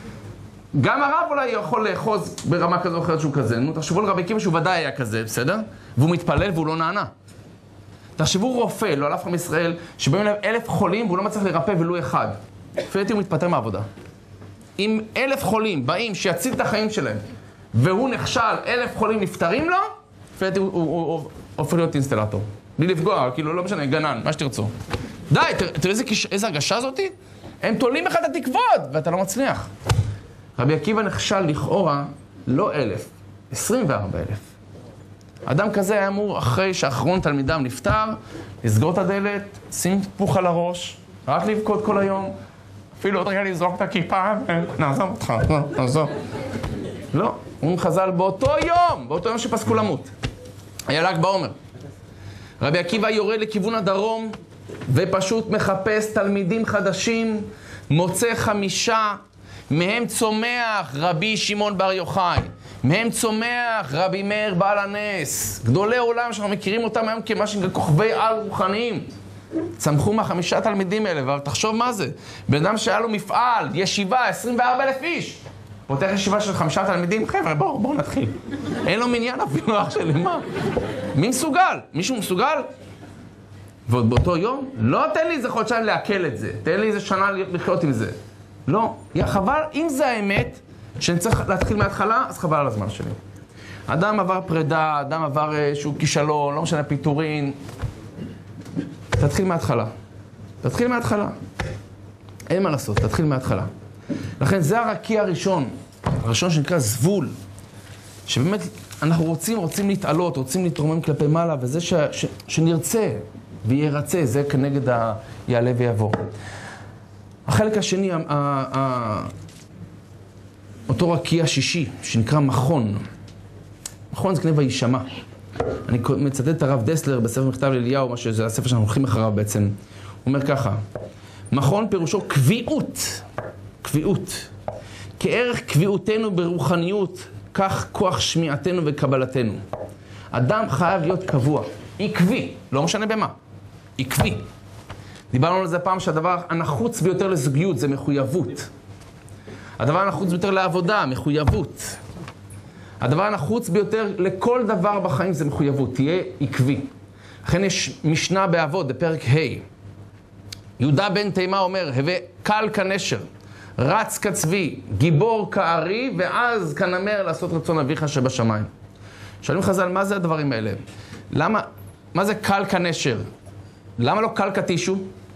גם הרב אולי יכול לאחוז ברמה כזו או אחרת שהוא כזה. נו, תחשבו על רבי עקיבא שהוא ודאי היה כזה, בסדר? והוא מתפלל והוא לא נענה. תחשבו רופא, לא על אף אחד מישראל, שבאים אליו אלף חולים והוא לא מצליח לרפא ולו אחד. לפי דעתי הוא מתפטר מהעבודה. אם אלף חולים באים שיציל את החיים שלהם, והוא נכשל, אלף חולים נפטרים לו, לפי דעתי הוא הופך להיות אינסטלטור. בלי לפגוע, כאילו לא משנה, גנן, מה שתרצו. די, תראה איזה הרגשה זאתי? הם תולים לך את התקוות, ואתה לא מצליח. רבי עקיבא נכשל לכאורה לא אלף, עשרים וארבע אלף. אדם כזה היה אמור אחרי שאחרון תלמידם נפטר, לסגור את הדלת, שים פוך על הראש, רק לבכות כל היום, אפילו עוד רגע לזרוק את הכיפה, נעזוב אותך, לא, נעזוב. לא, הוא חז"ל באותו יום, באותו יום שפסקו למות. היה ל"ג בעומר. רבי עקיבא יורד לכיוון הדרום, ופשוט מחפש תלמידים חדשים, מוצא חמישה, מהם צומח רבי שמעון בר יוחאי, מהם צומח רבי מאיר בעל הנס, גדולי עולם שאנחנו מכירים אותם היום כמה שנקרא כוכבי על רוחניים. צמחו מהחמישה תלמידים האלה, אבל תחשוב מה זה. בן אדם שהיה לו מפעל, ישיבה, עשרים וארבעה אלף איש. פותח ישיבה של חמישה תלמידים, חבר'ה, בואו, בואו נתחיל. אין לו מניין אפילו, אח שלי, מה? מי מסוגל? מישהו מסוגל? ועוד באותו יום, לא תן לי איזה חודשיים להקל את זה, תן לי איזה שנה לחיות עם זה. לא, חבל, אם זה האמת, שאני צריך להתחיל מההתחלה, אז חבל על הזמן שלי. אדם עבר פרידה, אדם עבר איזשהו כישלון, לא משנה פיטורין. תתחיל מההתחלה. תתחיל מההתחלה. אין מה לעשות, תתחיל מההתחלה. לכן זה הרקיע הראשון, הראשון שנקרא זבול, שבאמת אנחנו רוצים, רוצים להתעלות, רוצים להתרומם כלפי מעלה, וזה ש, ש, שנרצה וירצה, זה כנגד ה, יעלה ויבוא. החלק השני, ה, ה, ה, אותו רקיע השישי, שנקרא מכון. מכון זה כנראה וישמע. אני מצטט את הרב דסלר בספר מכתב לאליהו, מה שזה הספר שאנחנו הולכים אחריו בעצם. הוא אומר ככה, מכון פירושו קביעות, קביעות. כערך קביעותנו ברוחניות, כך כוח שמיעתנו וקבלתנו. אדם חייב להיות קבוע, עקבי, לא משנה במה, עקבי. דיברנו על זה פעם שהדבר הנחוץ ביותר לזוגיות זה מחויבות. הדבר הנחוץ ביותר לעבודה, מחויבות. הדבר הנחוץ ביותר לכל דבר בחיים זה מחויבות, תהיה עקבי. לכן יש משנה באבות, בפרק ה'. יהודה בן תימה אומר, הווה קל כנשר, רץ כצבי, גיבור כארי, ואז כנמר לעשות רצון אביך שבשמיים. שואלים חז"ל, מה זה הדברים האלה? למה, מה זה קל כנשר? למה לא קל כתישו?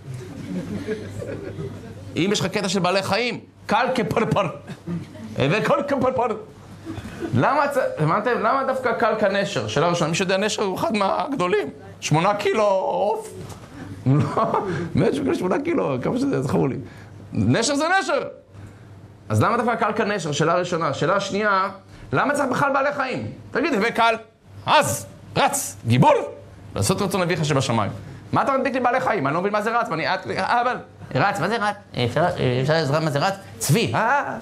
אם יש לך קטע של בעלי חיים, קל כפרפר. הווה קל כפרפר. למה, הבנתם? למה דווקא קל כנשר? שאלה ראשונה, מי שיודע נשר הוא אחד מהגדולים. שמונה קילו עוף. לא, באמת שמונה קילו, כמה שזה, זכרו לי. נשר זה נשר. אז למה דווקא קל כנשר? שאלה ראשונה. שאלה שנייה, למה צריך בכלל בעלי חיים? תגיד, הווה קל, אז, רץ, גיבור, לעשות רצון אביך שבשמיים. מה אתה מדביק לי בעלי חיים? אני לא מבין מה זה רץ, ואני, אה, אבל, רץ, מה זה רץ? אפשר לזרם מה זה רץ? צבי, אה.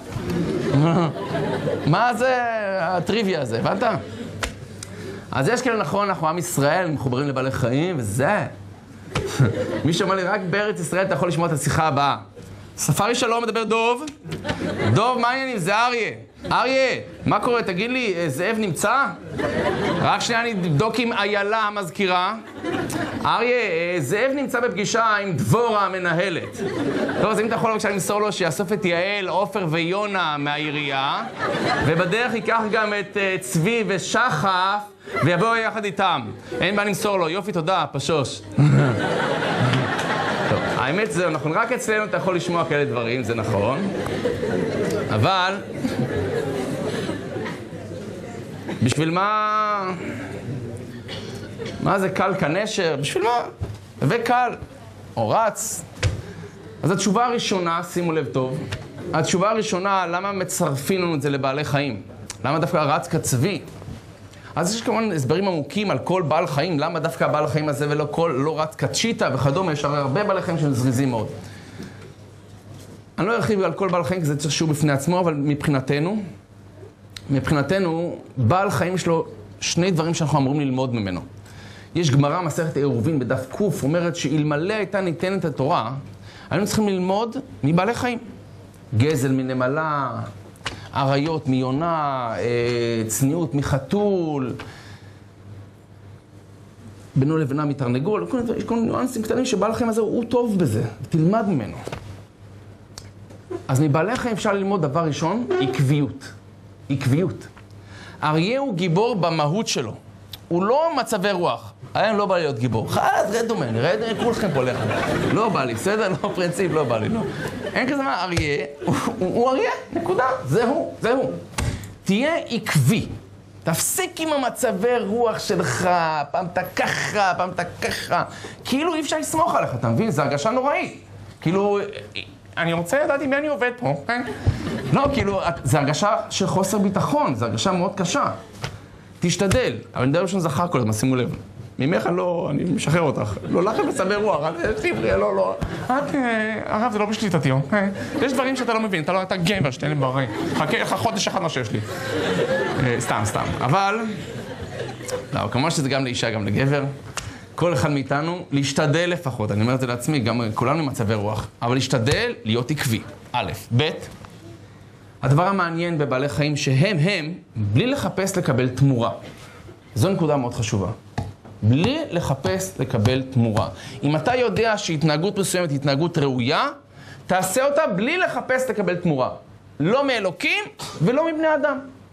מה זה הטריוויה הזה, הבנת? אז יש כאילו נכון, אנחנו עם ישראל, מחוברים לבעלי חיים, וזה. מי שאומר לי, רק בארץ ישראל אתה יכול לשמוע את השיחה הבאה. ספרי שלום מדבר דוב. דוב, מה העניינים? זה אריה. אריה, מה קורה? תגיד לי, זאב נמצא? רק שנייה אני אבדוק עם איילה המזכירה. אריה, זאב נמצא בפגישה עם דבורה המנהלת. טוב, אז אם אתה יכול בבקשה למסור לו שיאסוף את יעל, עופר ויונה מהעירייה, ובדרך ייקח גם את צבי ושחף, ויבואו יחד איתם. אין בעיה למסור לו. יופי, תודה, פשוש. טוב, האמת זה נכון, רק אצלנו אתה יכול לשמוע כאלה דברים, זה נכון. אבל, בשביל מה... מה זה קל כנשר? בשביל מה? וקל, או רץ. אז התשובה הראשונה, שימו לב טוב, התשובה הראשונה, למה מצרפים לנו את זה לבעלי חיים? למה דווקא רץ כצבי? אז יש כמובן הסברים עמוקים על כל בעל חיים, למה דווקא הבעל החיים הזה ולא כל, לא רץ כצ'יטה וכדומה, יש הרבה בעלי חיים שהם זריזים מאוד. אני לא ארחיב על כל בעל חיים, כי זה צריך שיעור בפני עצמו, אבל מבחינתנו, מבחינתנו, בעל חיים יש לו שני דברים שאנחנו אמורים ללמוד ממנו. יש גמרא מסכת עירובין בדף קוף, אומרת שאלמלא הייתה ניתנת התורה, היינו צריכים ללמוד מבעלי חיים. גזל מנמלה, עריות מיונה, צניעות מחתול, בינו לבנה מתרנגול, יש כל ניואנסים קטנים שבעל החיים הזה הוא טוב בזה, תלמד ממנו. אז מבעלי חיים אפשר ללמוד דבר ראשון, עקביות. עקביות. אריה הוא גיבור במהות שלו. הוא לא מצבי רוח. היום לא בא להיות גיבור. חד, רד דומן, רד, כולכם פה לכם. לא בא לי, בסדר? לא פרינציפ, לא בא לי, לא. אין כזה מה, אריה, הוא, הוא אריה, נקודה. זהו, זהו. תהיה עקבי. תפסיק עם המצבי רוח שלך, פעם אתה ככה, פעם אתה ככה. כאילו אי אפשר לסמוך עליך, אתה מבין? זו הרגשה נוראית. כאילו, אני רוצה לדעת עם מי אני עובד פה, כן? לא, כאילו, זו הרגשה של חוסר ביטחון, זו הרגשה מאוד קשה. תשתדל, אבל אני מדבר שאני זכר כל הזמן, שימו לב. ממך לא, אני משחרר אותך. לא לכם מצבי רוח, אל תפריע, לא, לא. את, הרב, זה לא בשליטתי, אוקיי? יש דברים שאתה לא מבין, אתה לא, אתה גבר, שתן לי בריא. חכה לך חודש אחד מה שיש לי. סתם, סתם. אבל, לא, כמובן שזה גם לאישה, גם לגבר. כל אחד מאיתנו, להשתדל לפחות, אני אומר את זה לעצמי, גם כולנו עם מצבי רוח, אבל להשתדל להיות עקבי. א', ב', הדבר המעניין בבעלי חיים שהם הם, בלי לחפש לקבל תמורה. זו נקודה מאוד חשובה. בלי לחפש לקבל תמורה. אם אתה יודע שהתנהגות מסוימת היא התנהגות ראויה, תעשה אותה בלי לחפש לקבל תמורה. לא מאלוקים ולא מבני אדם.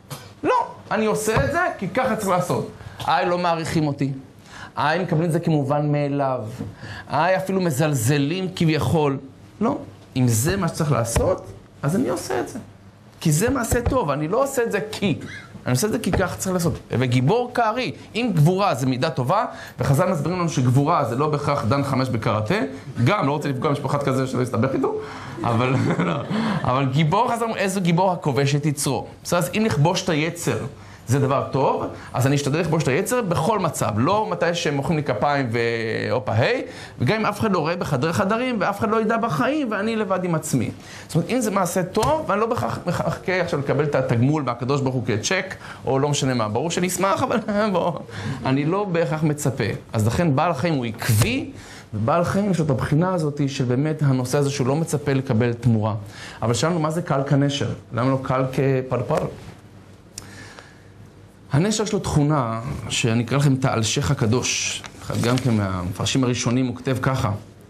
לא, אני עושה את זה כי ככה צריך לעשות. איי, לא מעריכים אותי. איי, מקבלים את זה כמובן מאליו. איי, אפילו מזלזלים כביכול. לא, אם זה מה שצריך לעשות, אז אני עושה את זה. כי זה מעשה טוב, אני לא עושה את זה כי. אני עושה את זה כי ככה צריך לעשות. וגיבור כארי, אם גבורה זה מידה טובה, וחז"ל מסבירים לנו שגבורה זה לא בהכרח דן חמש בקראטה, גם לא רוצה לפגוע משפחת כזה שלא יסתבך איתו, אבל, אבל גיבור, חז"ל, איזה גיבור הכובש את יצרו. אז אם נכבוש את היצר, זה דבר טוב, אז אני אשתדל לכבוש את היצר בכל מצב, לא מתי שהם מוחאים לי כפיים ואופה היי, וגם אם אף אחד לא רואה בחדרי חדרים, ואף אחד לא ידע בחיים, ואני לבד עם עצמי. זאת אומרת, אם זה מעשה טוב, ואני לא בכך מחכה עכשיו לקבל את התגמול מהקדוש ברוך הוא כצ'ק, או לא משנה מה, ברור שאני אשמח, אבל בוא, אני לא בהכרח מצפה. אז לכן בעל חיים הוא עקבי, ובעל חיים יש לו את הבחינה הזאת של באמת הנושא הזה שהוא לא מצפה לקבל תמורה. אבל שאלנו, מה זה קל כנשר? למה לא קל כפרפר? הנשר יש לו תכונה שאני אקרא לכם את האלשיך הקדוש, גם כן מהמפרשים הראשונים הוא כתב ככה.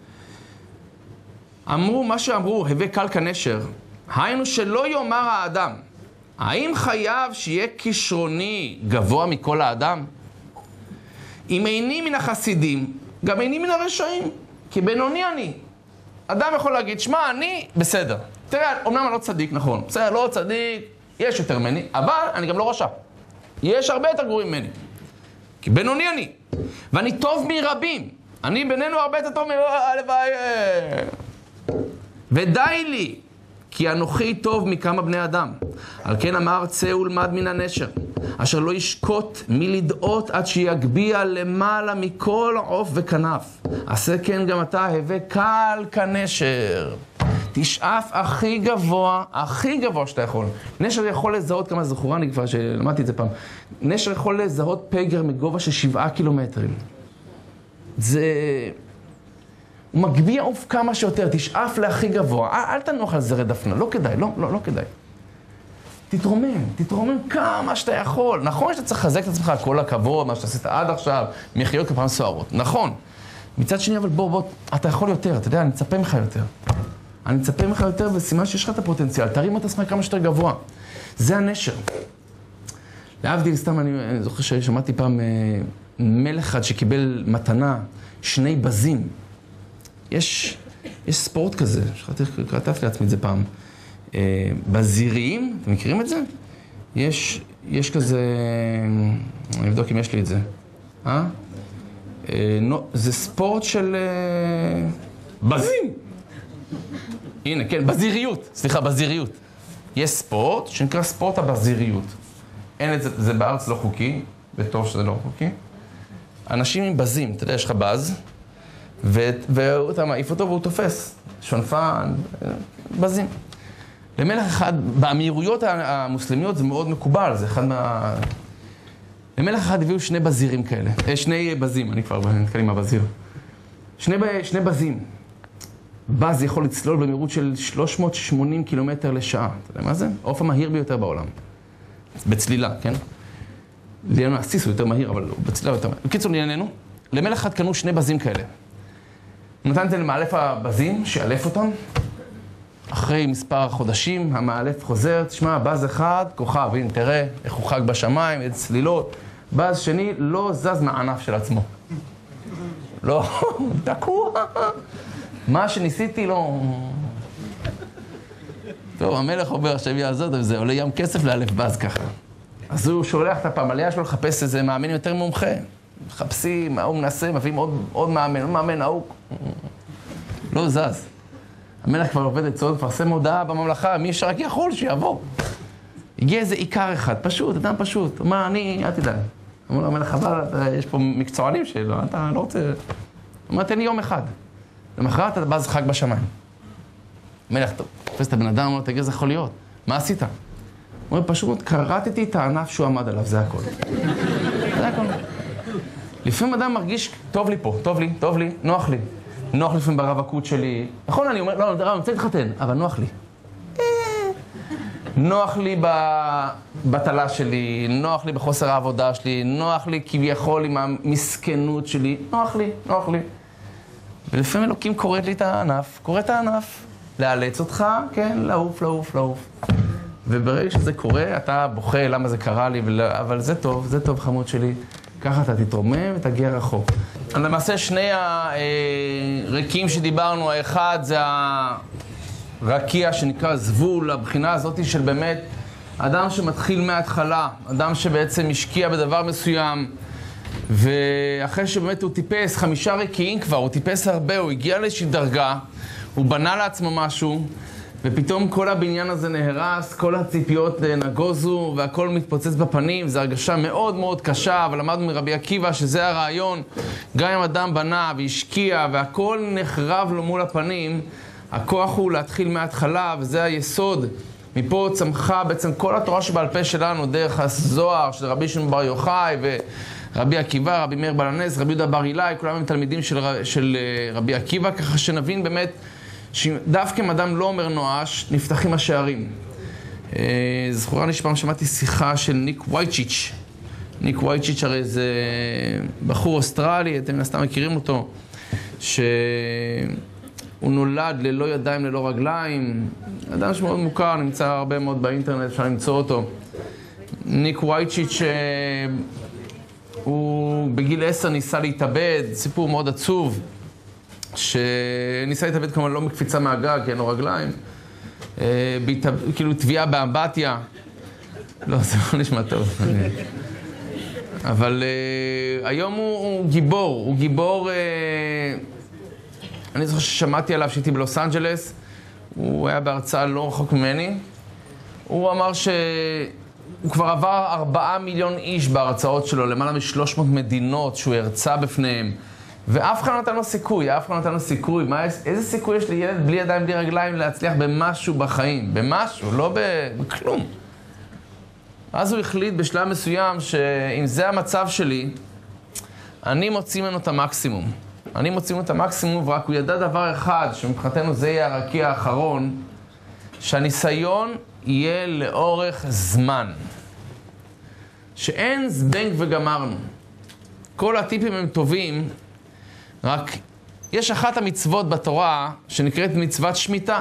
אמרו, מה שאמרו, הווה קל כנשר, היינו שלא יאמר האדם, האם חייב שיהיה כישרוני גבוה מכל האדם? אם איני מן החסידים, גם איני מן הרשעים, כי בינוני אני. אדם יכול להגיד, שמע, אני בסדר. תראה, אמנם אני לא צדיק, נכון. בסדר, לא צדיק, יש יותר ממני, אבל אני גם לא רשע. יש הרבה יותר גרועים ממני. כי בינוני אני. ואני טוב מרבים. אני בינינו הרבה יותר טוב מלוואי. ודי לי, כי אנוכי טוב מכמה בני אדם. על כן אמר, צא ולמד מן הנשר, אשר לא ישקוט מלדעות עד שיגביע למעלה מכל עוף וכנף. עשה כן גם אתה, הווה קל כנשר. תשאף הכי גבוה, הכי גבוה שאתה יכול. נשר יכול לזהות, כמה זכורני כבר שלמדתי את זה פעם, נשר יכול לזהות פגר מגובה של שבעה קילומטרים. זה... הוא מגביע עוף כמה שיותר, תשאף להכי גבוה. אל תנוח על זרי דפנה, לא כדאי, לא, לא, לא כדאי. תתרומם, תתרומם כמה שאתה יכול. נכון שאתה צריך לחזק את עצמך, כל הכבוד, מה שאתה עשית עד עכשיו, מחיות כפעם סוערות. נכון. מצד שני, אבל בוא, בוא, אתה יכול יותר, אתה יודע, אני מצפה ממך יותר. אני מצפה ממך יותר בסימן שיש לך את הפוטנציאל, תרים את עצמך כמה שיותר גבוה. זה הנשר. להבדיל, סתם אני, אני זוכר ששמעתי פעם מלך אחד שקיבל מתנה שני בזים. יש, יש ספורט כזה, שכתבתי לעצמי את זה פעם. בזיריים, אתם מכירים את זה? יש, יש כזה, אני אבדוק אם יש לי את זה. אה? זה ספורט של בזים. הנה, כן, בזיריות, סליחה, בזיריות. יש ספורט שנקרא ספורט הבזיריות. אין את זה, זה בארץ לא חוקי, בטוב שזה לא חוקי. אנשים עם בזים, אתה יודע, יש לך בז, ואתה מעיף אותו והוא תופס. שונפן, בזים. למלך אחד, באמירויות המוסלמיות זה מאוד מקובל, זה אחד מה... למלך אחד הביאו שני בזירים כאלה, שני בזים, אני כבר נתקל עם הבזיר. שני, שני בזים. בז יכול לצלול במהירות של שלוש מאות ושמונים קילומטר לשעה. אתה יודע מה זה? העוף המהיר ביותר בעולם. בצלילה, כן? לענייננו, הסיס הוא יותר מהיר, אבל בצלילה יותר מהיר. בקיצור, לענייננו, למלך אחד קנו שני בזים כאלה. הוא נתן את זה למאלף הבזים, שאלף אותם. אחרי מספר חודשים, המאלף חוזר, תשמע, בז אחד, כוכב, הנה, תראה איך הוא חג בשמיים, את צלילות. בז שני לא זז מהענף של עצמו. לא, תקוע. מה שניסיתי לא... טוב, המלך אומר, עכשיו יעזור, זה עולה ים כסף לאלף בז ככה. אז הוא שולח את הפעמליה שלו לחפש איזה מאמן יותר מומחה. מחפשים, הוא מנסה, מביאים עוד, עוד מאמן, עוד מאמן, ההוא... לא זז. המלך כבר עובד אצלו, מפרסם הודעה בממלכה, מי שרק יכול שיעבור. הגיע איזה עיקר אחד, פשוט, אדם פשוט. הוא אומר, אני, אל תדע. אמרו לו, המלך אבל, יש פה מקצוענים שלו, אתה לא רוצה... הוא אומר, תן לי יום אחד. למחרת אתה בז חג בשמיים. המלך, תופס את הבן אדם, אומר, תגיד, זה יכול להיות. מה עשית? הוא אומר, פשוט, קרטתי את הענף שהוא עמד עליו, זה הכל. זה הכל. לפעמים אדם מרגיש, טוב לי פה, טוב לי, טוב לי, נוח לי. נוח לפעמים ברווקות שלי. נכון, אני אומר, לא, אני רוצה להתחתן, אבל נוח לי. נוח לי בבטלה שלי, נוח לי בחוסר העבודה שלי, נוח לי כביכול עם המסכנות שלי, נוח לי, נוח לי. ולפעמים אלוקים קוראת לי את הענף, קוראת את הענף, לאלץ אותך, כן, לעוף, לעוף, לעוף. וברגע שזה קורה, אתה בוכה למה זה קרה לי, אבל זה טוב, זה טוב חמוד שלי. ככה אתה תתרומם ותגיע רחוק. למעשה שני הרקיעים שדיברנו, האחד זה הרקיע שנקרא זבול, הבחינה הזאת של באמת אדם שמתחיל מההתחלה, אדם שבעצם השקיע בדבר מסוים, ואחרי שבאמת הוא טיפס חמישה רקיעים כבר, הוא טיפס הרבה, הוא הגיע לאיזושהי דרגה, הוא בנה לעצמו משהו, ופתאום כל הבניין הזה נהרס, כל הציפיות נגוזו, והכל מתפוצץ בפנים. זו הרגשה מאוד מאוד קשה, אבל למדנו מרבי עקיבא שזה הרעיון. גם אם אדם בנה והשקיע, והכל נחרב לו מול הפנים, הכוח הוא להתחיל מההתחלה, וזה היסוד. מפה צמחה בעצם כל התורה שבעל פה שלנו, דרך הזוהר של רבי שמעון בר יוחאי, ורבי עקיבא, רבי מאיר בעל הנס, רבי יהודה בר אילאי, כולם הם תלמידים של, של רבי עקיבא, ככה שנבין באמת, שדווקא אם אדם לא אומר נואש, נפתחים השערים. זכורה לי שפעם שמעתי שיחה של ניק וייצ'יץ'. ניק וייצ'יץ' הרי זה בחור אוסטרלי, אתם נסתם מכירים אותו, שהוא נולד ללא ידיים, ללא רגליים. אדם שמאוד מוכר, נמצא הרבה מאוד באינטרנט, אפשר למצוא אותו. ניק וייצ'יץ' הוא בגיל עשר ניסה להתאבד, סיפור מאוד עצוב. שניסה להתאבד כמובן לא מקפיצה מהגג, כי אין לו רגליים, כאילו תביעה באמבטיה. לא, זה לא נשמע טוב. אבל היום הוא גיבור, הוא גיבור, אני זוכר ששמעתי עליו שהייתי בלוס אנג'לס, הוא היה בהרצאה לא רחוק ממני, הוא אמר שהוא כבר עבר ארבעה מיליון איש בהרצאות שלו, למעלה משלוש מאות מדינות שהוא הרצה בפניהם, ואף אחד לא נתן לו סיכוי, אף אחד לא נתן לו סיכוי. מה, איזה סיכוי יש לילד בלי ידיים, בלי רגליים להצליח במשהו בחיים? במשהו, לא בכלום. אז הוא החליט בשלב מסוים שאם זה המצב שלי, אני מוציא ממנו את המקסימום. אני מוציא ממנו את המקסימום, ורק הוא ידע דבר אחד, שמבחינתנו זה יהיה הרקיע האחרון, שהניסיון יהיה לאורך זמן. שאין זבנג וגמרנו. כל הטיפים הם טובים, רק יש אחת המצוות בתורה שנקראת מצוות שמיטה.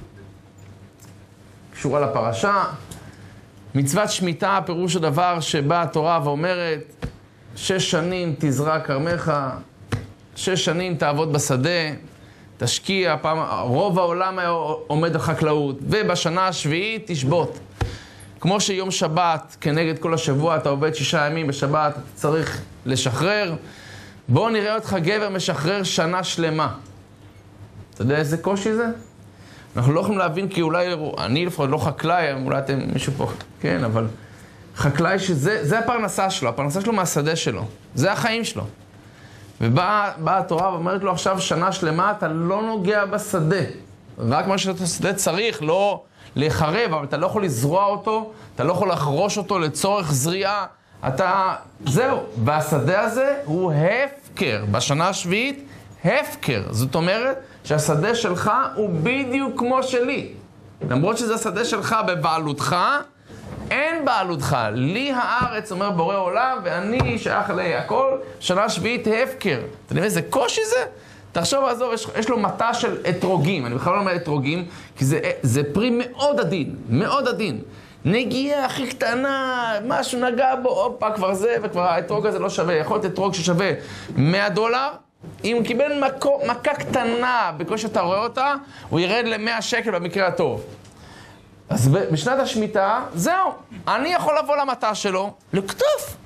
קשורה לפרשה. מצוות שמיטה, פירוש הדבר שבאה התורה ואומרת, שש שנים תזרע כרמך, שש שנים תעבוד בשדה, תשקיע, פעם, רוב העולם היה עומד החקלאות, ובשנה השביעית תשבות. כמו שיום שבת, כנגד כל השבוע, אתה עובד שישה ימים, בשבת צריך לשחרר, בואו נראה אותך גבר משחרר שנה שלמה. אתה יודע איזה קושי זה? אנחנו לא יכולים להבין, כי אולי, אני לפחות לא חקלאי, אולי אתם מישהו פה, כן, אבל חקלאי שזה, זה הפרנסה שלו, הפרנסה שלו מהשדה שלו, זה החיים שלו. ובאה התורה ואומרת לו עכשיו שנה שלמה, אתה לא נוגע בשדה. רק מה שאתה שדה צריך, לא לחרב, אבל אתה לא יכול לזרוע אותו, אתה לא יכול לחרוש אותו לצורך זריעה, אתה, זהו, והשדה הזה הוא הפקר, בשנה השביעית, הפקר. זאת אומרת שהשדה שלך הוא בדיוק כמו שלי. למרות שזה השדה שלך בבעלותך, אין בעלותך. לי הארץ, אומר בורא עולם, ואני שייך לי הכל, שנה שביעית הפקר. אתה יודע איזה קושי זה? תחשוב, עזוב, יש, יש לו מטה של אתרוגים. אני בכלל לא אומר אתרוגים, כי זה, זה פרי מאוד עדין, מאוד עדין. נגיעה הכי קטנה, משהו נגע בו, אופה, כבר זה, וכבר האתרוג הזה לא שווה. יכול להיות אתרוג ששווה מאה דולר, אם הוא קיבל מקו, מכה קטנה, בכל שאתה רואה אותה, הוא ירד ל-מאה שקל במקרה הטוב. אז בשנת השמיטה, זהו, אני יכול לבוא למטה שלו, לקטוף.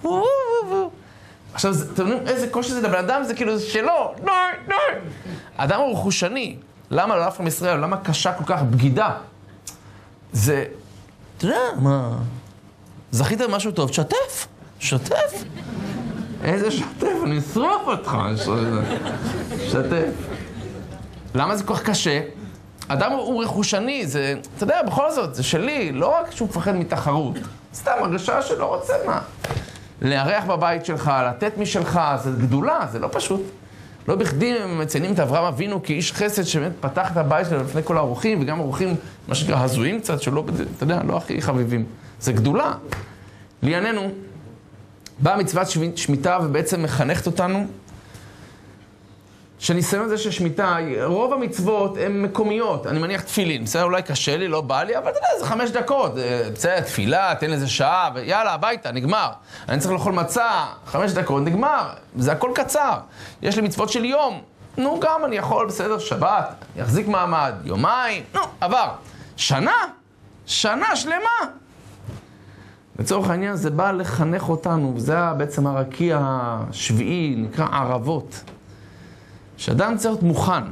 עכשיו, אתם יודעים איזה קושי זה לבן אדם, זה כאילו, זה שלו, נוי, נוי. האדם הוא רכושני. למה לא להפך מישראל? למה קשה כל כך בגידה? זה, אתה יודע, מה? זכית במשהו טוב, שתף, שתף. איזה שתף, אני אשרוף אותך, שתף. למה זה כל כך קשה? אדם הוא רכושני, זה, אתה יודע, בכל זאת, זה שלי, לא רק שהוא מפחד מתחרות. סתם, הרגשה שלא רוצה מה. לארח בבית שלך, לתת משלך, זה גדולה, זה לא פשוט. לא בכדי הם מציינים את אברהם אבינו כאיש חסד שבאמת פתח את הבית שלו לפני כל האורחים, וגם האורחים, מה שנקרא, הזויים קצת, שלא, אתה יודע, לא הכי חביבים. זה גדולה. לענייננו, באה מצוות שמיטה ובעצם מחנכת אותנו שהניסיון הזה של שמיטה, רוב המצוות הן מקומיות. אני מניח תפילין, בסדר, אולי קשה לי, לא בא לי, אבל אתה יודע, זה חמש דקות. בסדר, תפילה, תן לזה שעה, ויאללה, הביתה, נגמר. אני צריך לאכול מצה, חמש דקות, נגמר. זה הכל קצר. יש לי מצוות של יום. נו, גם אני יכול, בסדר, שבת, יחזיק מעמד, יומיים, נו, עבר. שנה? שנה שלמה. לצורך העניין זה בא לחנך אותנו, וזה בעצם הרקיע השביעי, נקרא ערבות. שאדם צריך להיות מוכן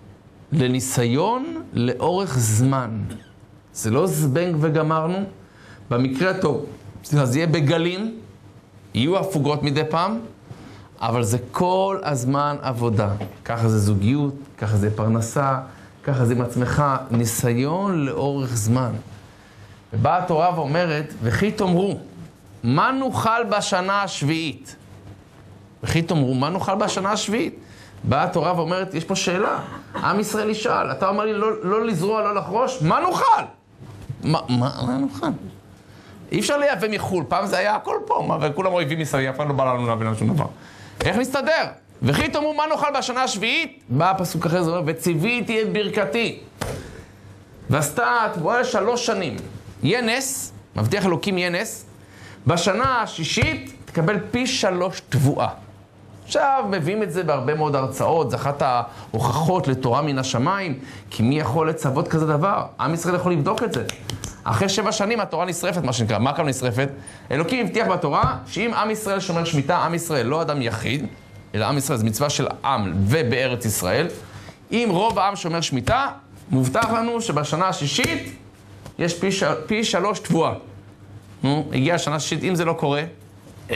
לניסיון לאורך זמן. זה לא זבנג וגמרנו. במקרה הטוב, זה יהיה בגלים, יהיו הפוגות מדי פעם, אבל זה כל הזמן עבודה. ככה זה זוגיות, ככה זה פרנסה, ככה זה עם עצמך, ניסיון לאורך זמן. ובאה התורה ואומרת, וכי תאמרו, מה נוכל בשנה השביעית? וכי תאמרו, מה נוכל בשנה השביעית? באה התורה ואומרת, יש פה שאלה. עם ישראל ישאל, אתה אומר לי לא, לא לזרוע, לא לחרוש, מה נוכל? מה, מה, מה נוכל? אי אפשר לייבא מחול, פעם זה היה הכל פה, מה, וכולם אויבים מסביב, אף אחד לא בא לנו להבין שום דבר. איך נסתדר? וכי תאמרו, מה נוכל בשנה השביעית? בא הפסוק אחרי זה, וציוויתי את ברכתי. ועשתה תבואה שלוש שנים. יהיה נס, מבטיח אלוקים יהיה נס, בשנה השישית תקבל פי שלוש תבואה. עכשיו מביאים את זה בהרבה מאוד הרצאות, זה אחת ההוכחות לתורה מן השמיים, כי מי יכול לצוות כזה דבר? עם ישראל יכול לבדוק את זה. אחרי שבע שנים התורה נשרפת, מה שנקרא. מה כאן נשרפת? אלוקים הבטיח בתורה שאם עם ישראל שומר שמיטה, עם ישראל לא אדם יחיד, אלא עם ישראל זה מצווה של עם ובארץ ישראל, אם רוב העם שומר שמיטה, מובטח לנו שבשנה השישית יש פי, ש... פי שלוש תבואה. נו, הגיעה השנה השישית, אם זה לא קורה, אה...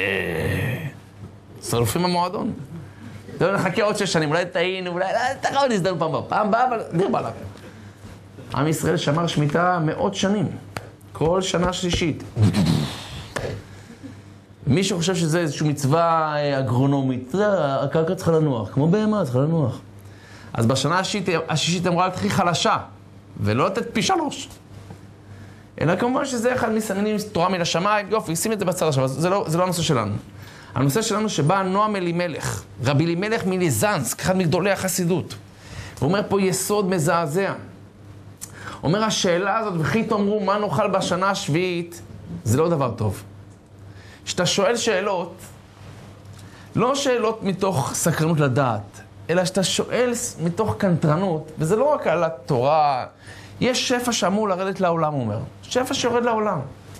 שרופים המועדון. לא נחכה עוד שש שנים, אולי תהיינו, אולי תחכו נזדנו פעם הבאה. פעם באה, אבל דיר בא לה. עם ישראל שמר שמיטה מאות שנים. כל שנה שלישית. מי שחושב שזה איזושהי מצווה אגרונומית, הקרקע צריכה לנוח, כמו בהמה צריכה לנוח. אז בשנה השישית, השישית אמרה לתחי חלשה, ולא לתת פי שלוש. אלא כמובן שזה אחד מסננים תורה מן השמיים, יופי, שים את זה בצד עכשיו, זה לא, זה לא הנושא שלנו. הנושא שלנו שבא נועם אלימלך, רבי אלימלך מליזנסק, אחד מגדולי החסידות. הוא אומר פה יסוד מזעזע. אומר השאלה הזאת, וכי תאמרו מה נאכל בשנה השביעית, זה לא דבר טוב. כשאתה שואל שאלות, לא שאלות מתוך סקרנות לדעת, אלא שאתה שואל מתוך קנטרנות, וזה לא רק על התורה, יש שפע שאמור לרדת לעולם, הוא אומר. שפע שיורד לעולם.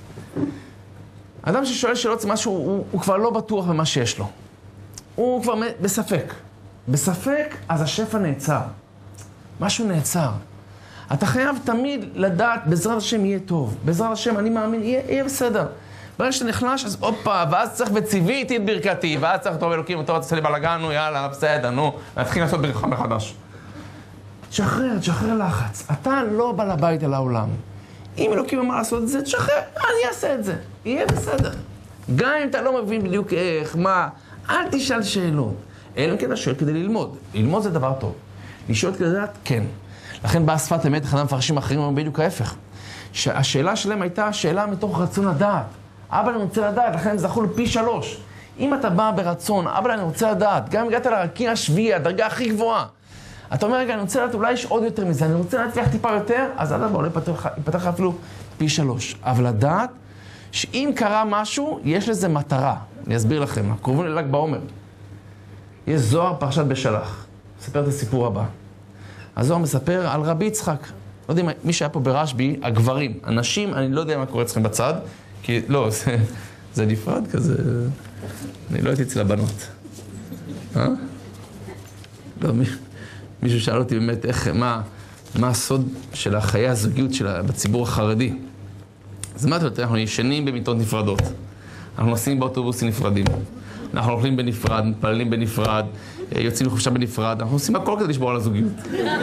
אדם ששואל שאלות זה משהו, הוא, הוא כבר לא בטוח במה שיש לו. הוא כבר בספק. בספק, אז השפע נעצר. משהו נעצר. אתה חייב תמיד לדעת, בעזרת השם יהיה טוב. בעזרת השם, אני מאמין, יהיה, יהיה בסדר. ברגע שאתה נחלש, אז הופה, ואז צריך וציוויתי את ברכתי, ואז צריך טוב אלוקים, אתה רוצה לי בלגן, נו, יאללה, בסדר, נו, נתחיל לעשות ברכה מחדש. תשחרר, תשחרר לחץ. אתה לא בא לבית אל העולם. אם אלוקים אמר לעשות את זה, תשחרר, אני אעשה את זה. יהיה בסדר. גם אם אתה לא מבין בדיוק איך, מה, אל תשאל שאלות. אלא כן, אתה שואל כדי ללמוד. ללמוד זה דבר טוב. לשאול כדי לדעת, כן. לכן באה שפת אמת, אחד המפרשים האחרים אומרים בדיוק ההפך. שהשאלה שלהם הייתה שאלה מתוך רצון לדעת. אבל אני רוצה לדעת, לכן זכו לפי שלוש. אם אתה בא ברצון, אבל אני רוצה לדעת, גם הגעת לרקיע השביעי, הדרגה הכי גבוהה. אתה אומר, רגע, אני רוצה לדעת, אולי יש עוד יותר מזה, אני רוצה להצליח טיפה יותר, אז עד הבא, אולי יפתח לך אפילו פי שלוש. אבל לדעת שאם קרה משהו, יש לזה מטרה. אני אסביר לכם, קרובים לל"ג בעומר. יש זוהר פרשת בשלח. מספר את הסיפור הבא. הזוהר מספר על רבי יצחק. לא יודע, מי שהיה פה ברשב"י, הגברים, אנשים, אני לא יודע מה קורה אצלכם בצד, כי לא, זה, זה נפרד כזה, אני לא הייתי אצל הבנות. אה? לא, מי, מישהו שאל אותי באמת איך, מה, מה הסוד של החיי הזוגיות שלה בציבור החרדי. אז מה אתה יודע, אנחנו ישנים במיטות נפרדות, אנחנו נוסעים באוטובוסים נפרדים, אנחנו אוכלים בנפרד, מתפללים בנפרד, יוצאים לחופשה בנפרד, אנחנו עושים הכל כדי לשבור על הזוגיות.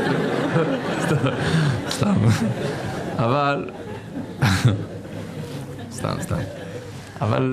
סתם, אבל... סתם, סתם. אבל...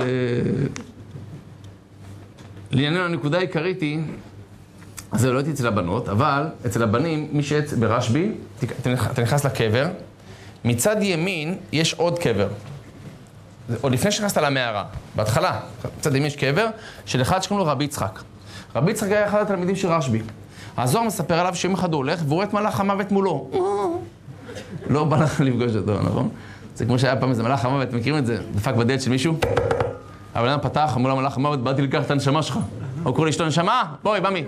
לענייננו הנקודה העיקרית היא, אז זה לא הייתי אצל הבנות, אבל אצל הבנים, מי שיצא ברשב"י, אתה נכנס לקבר, מצד ימין יש עוד קבר. עוד לפני שנכנסת למערה, בהתחלה, מצד ימין יש קבר, של אחד שקוראים לו רבי יצחק. רבי יצחק היה אחד התלמידים של רשב"י. הזוהר מספר עליו שיום אחד הוא הולך והוא רואה את מלאך המוות מולו. לא בא לך לפגוש אותו, נכון? זה כמו שהיה פעם איזה מלאך המוות, אתם מכירים את זה? דפק בדלת של מישהו? אבל אדם פתח, אמרו למלאך המוות, באתי לקח את הנשמה שלך. הוא קורא לאשתו נשמה, בואי, במי.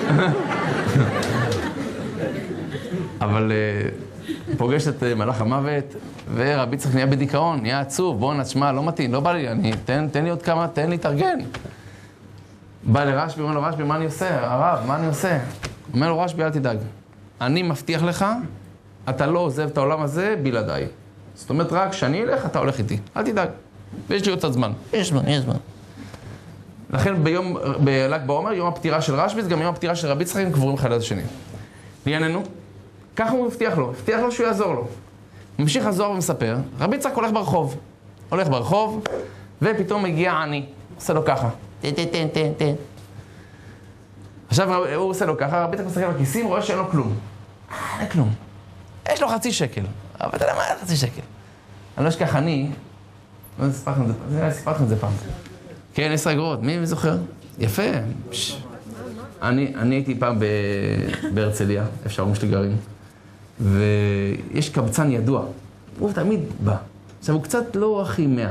אבל פוגש את מלאך המוות, ורבי יצחק נהיה בדיכאון, נהיה עצוב, בוא נשמע, לא מתאים, לא בא לי, אני, תן, תן לי עוד כמה, תן לי תרגן. בא לרשב"י, אומר לו, רשב"י, מה אני עושה? הרב, מה אני עושה? אומר לו, רשב"י, אל תדאג. אני מבטיח לך, אתה לא עוזב את העולם הזה בלעדיי. זאת אומרת, רק כשאני אלך, אתה הולך איתי. אל תדאג. ויש לי עוד קצת זמן. יש זמן, יש זמן. לכן ביום, בל"ג בעומר, יום הפטירה של רשב"י, זה גם יום הפטירה של רבי יצחק, הם קבורים אחד לשני. לענייננו, ככה הוא הבטיח לו, הבטיח לו שהוא יעזור לו. ממשיך הזוהר ומספר, רבי יצחק הולך ברחוב. הולך ברחוב, ופתאום מגיע עני. עושה לו ככה. תן, תן, תן, תן, תן. עכשיו הוא עושה לו ככה, רבי יצחק מסתכל בכיסים, רואה שאין לו כלום. אה, אין כלום. יש לו חצי שקל. אבל אתה יודע מה, אין חצי שקל. אני לא אשכח, אני... לא סיפרתם את זה, סיפרתם את זה פעם. כן, עשר אגורות, מי זוכר? יפה. אני, אני הייתי פעם בהרצליה, איפה שההורים שלי גרים, ויש קבצן ידוע, הוא תמיד בא. עכשיו, הוא קצת לא הכי מאה.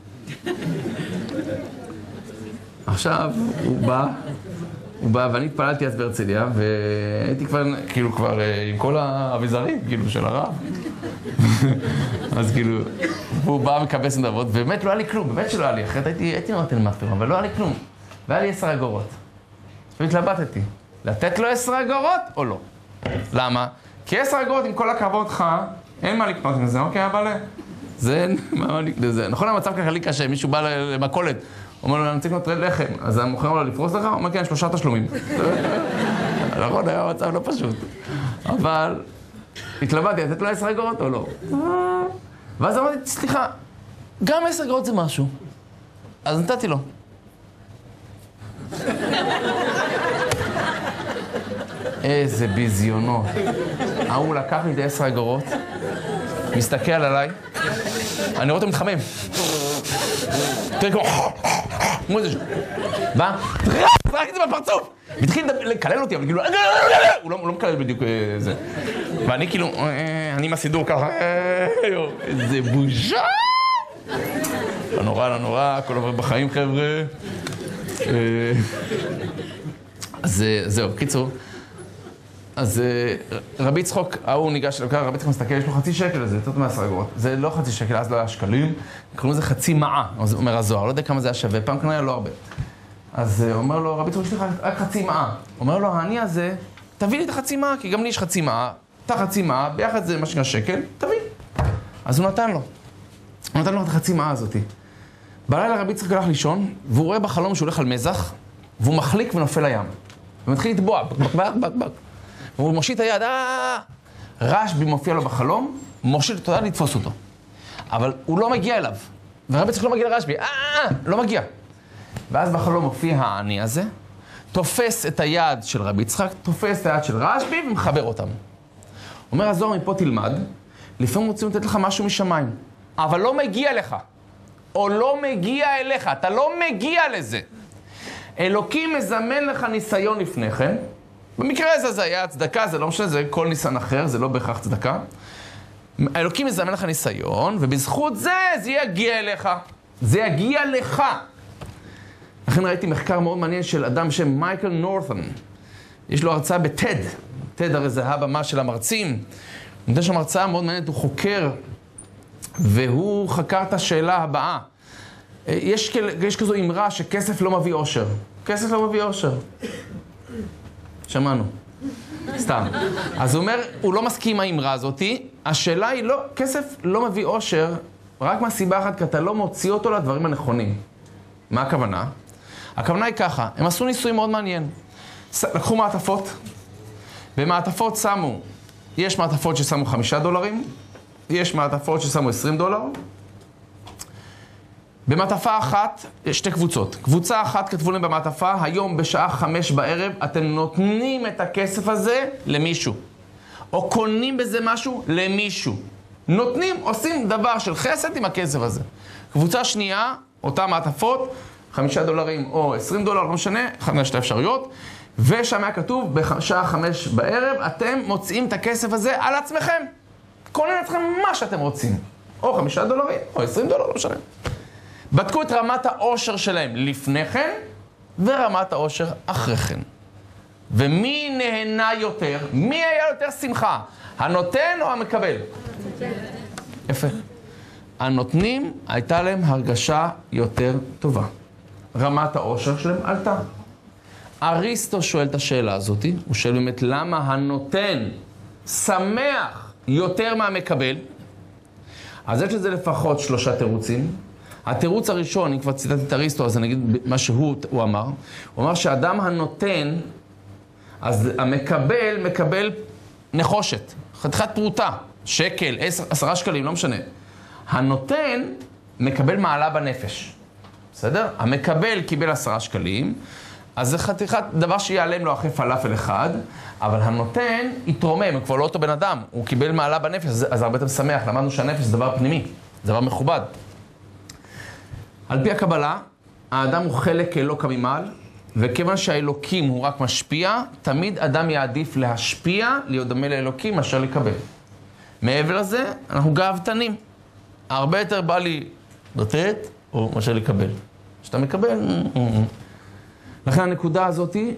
עכשיו, הוא בא, הוא בא, ואני התפללתי אז בהרצליה, והייתי כבר, כאילו, כבר עם כל האביזרים, כאילו, של הרב. אז כאילו, הוא בא מקבץ נדבות, ובאמת לא היה לי כלום, באמת שלא היה לי, אחרת הייתי, הייתי נותן מאפר, אבל לא היה לי כלום. והיה לי עשר אגורות. והתלבטתי, לתת לו עשר אגורות או לא? למה? כי עשר אגורות, עם כל הכבוד לך, אין מה לקנות מזה, אוקיי, אבל זה, מה לקנות לזה? נכון, המצב כלכלי קשה, מישהו בא למכולת, אומר לו, אני צריך לקנות לחם, אז המוכר לו לפרוס לך, הוא אומר, כן, שלושה תשלומים. נכון, היה מצב לא פשוט. אבל התלבטתי, לתת לו עשר אגורות או לא? ואז אמרתי, סליחה, גם עשר אגורות זה משהו. אז נתתי לו. איזה ביזיונות. ההוא לקח לי את העשר אגורות, מסתכל עליי, אני רואה אותו מתחמם. תראה כמו... כמו איזה... בא? רק את זה בפרצוף! והתחיל לקלל אותי, אבל כאילו... הוא לא מקלל בדיוק זה. ואני כאילו... אני עם הסידור ככה... איזה בושה! לא נורא, לא נורא, הכל עובר בחיים, חבר'ה. אז זהו, קיצור. אז רבי יצחק, ההוא ניגש אליו, רבי יצחק מסתכל, יש לו חצי שקל לזה, יותר מעשר אגורות. זה לא חצי שקל, אז לא היה שקלים, קוראים לזה חצי מעה, אומר הזוהר, לא יודע כמה זה היה שווה, פעם כנראה לא הרבה. אז אומר לו, רבי יצחק, יש לך רק חצי מעה. אומר לו, העני הזה, תביא לי את החצי מעה, כי גם לי יש חצי מעה, אתה חצי מעה, ביחד זה מה שנקרא שקל, תביא. אז הוא נתן לו. הוא נתן לו את החצי מעה הזאת. בלילה רבי יצחק הלך לישון, והוא רואה בחלום שהוא הולך על מזח, והוא מחליק ונופל לים. ומתחיל לטבוע, בק, בק, בק, בק, בק. והוא מושיט היד, אה... רשב"י מופיע לו בחלום, מושיט אותו יד לתפוס אותו. אבל הוא לא מגיע אליו. ורבי יצחק לא מגיע לרשב"י, אה... לא מגיע. ואז בחלום מופיע העני הזה, תופס את היד של רבי יצחק, תופס את היד של רשב"י ומחבר אותם. אומר הזוהר, מפה תלמד, לפעמים רוצים לתת לך משהו משמיים, אבל לא מגיע לך. או לא מגיע אליך, אתה לא מגיע לזה. אלוקים מזמן לך ניסיון לפני כן. במקרה הזה זה היה הצדקה, זה לא משנה, זה כל ניסיון אחר, זה לא בהכרח צדקה. אלוקים מזמן לך ניסיון, ובזכות זה, זה יגיע אליך. זה יגיע לך. לכן ראיתי מחקר מאוד מעניין של אדם בשם מייקל נורת'ון. יש לו הרצאה בטד. טד הרי זה הבמה של המרצים. הוא נותן שם הרצאה מאוד מעניינת, הוא חוקר, והוא חקר את השאלה הבאה. יש, יש כזו אמרה שכסף לא מביא אושר. כסף לא מביא אושר. שמענו. סתם. אז הוא אומר, הוא לא מסכים עם האמרה הזאת. השאלה היא לא, כסף לא מביא אושר, רק מהסיבה אחת, כי אתה לא מוציא אותו לדברים הנכונים. מה הכוונה? הכוונה היא ככה, הם עשו ניסוי מאוד מעניין. לקחו מעטפות, במעטפות שמו, יש מעטפות ששמו חמישה דולרים, יש מעטפות ששמו עשרים דולר. במעטפה אחת, יש שתי קבוצות. קבוצה אחת כתבו להם במעטפה, היום בשעה חמש בערב, אתם נותנים את הכסף הזה למישהו. או קונים בזה משהו למישהו. נותנים, עושים דבר של חסד עם הכסף הזה. קבוצה שנייה, אותה מעטפות, חמישה דולרים או עשרים דולר, לא משנה, אחת מהשתי אפשרויות. ושם היה כתוב, בשעה חמש בערב, אתם מוצאים את הכסף הזה על עצמכם. קונים אתכם מה שאתם רוצים. או חמישה דולרים, או עשרים דולר, לא משנה. בדקו את רמת העושר שלהם לפני כן, ורמת העושר אחרי כן. ומי נהנה יותר? מי היה יותר שמחה? הנותן או המקבל? יפה. הנותנים, הייתה להם הרגשה יותר טובה. רמת העושר שלהם עלתה. אריסטו שואל את השאלה הזאת, הוא שואל באמת למה הנותן שמח יותר מהמקבל. אז יש לזה לפחות שלושה תירוצים. התירוץ הראשון, אני כבר ציטטתי את אריסטו, אז אני אגיד מה שהוא הוא אמר. הוא אמר שאדם הנותן, אז המקבל מקבל נחושת, חתיכת פרוטה, שקל, עשר, עשרה שקלים, לא משנה. הנותן מקבל מעלה בנפש, בסדר? המקבל קיבל עשרה שקלים, אז זה חתיכת דבר שיעלם לו אחרי פלאפל אחד, אבל הנותן יתרומם, הוא כבר לא אותו בן אדם, הוא קיבל מעלה בנפש, אז, אז הרבה יותר שמח. למדנו שהנפש זה דבר פנימי, זה דבר מכובד. על פי הקבלה, האדם הוא חלק אלוקא ממעל, וכיוון שהאלוקים הוא רק משפיע, תמיד אדם יעדיף להשפיע, להיות דומה לאלוקים, מאשר לקבל. מעבר לזה, אנחנו גאוותנים. הרבה יותר בא לי לתת, או מאשר לקבל. כשאתה מקבל, לכן הנקודה הזאת היא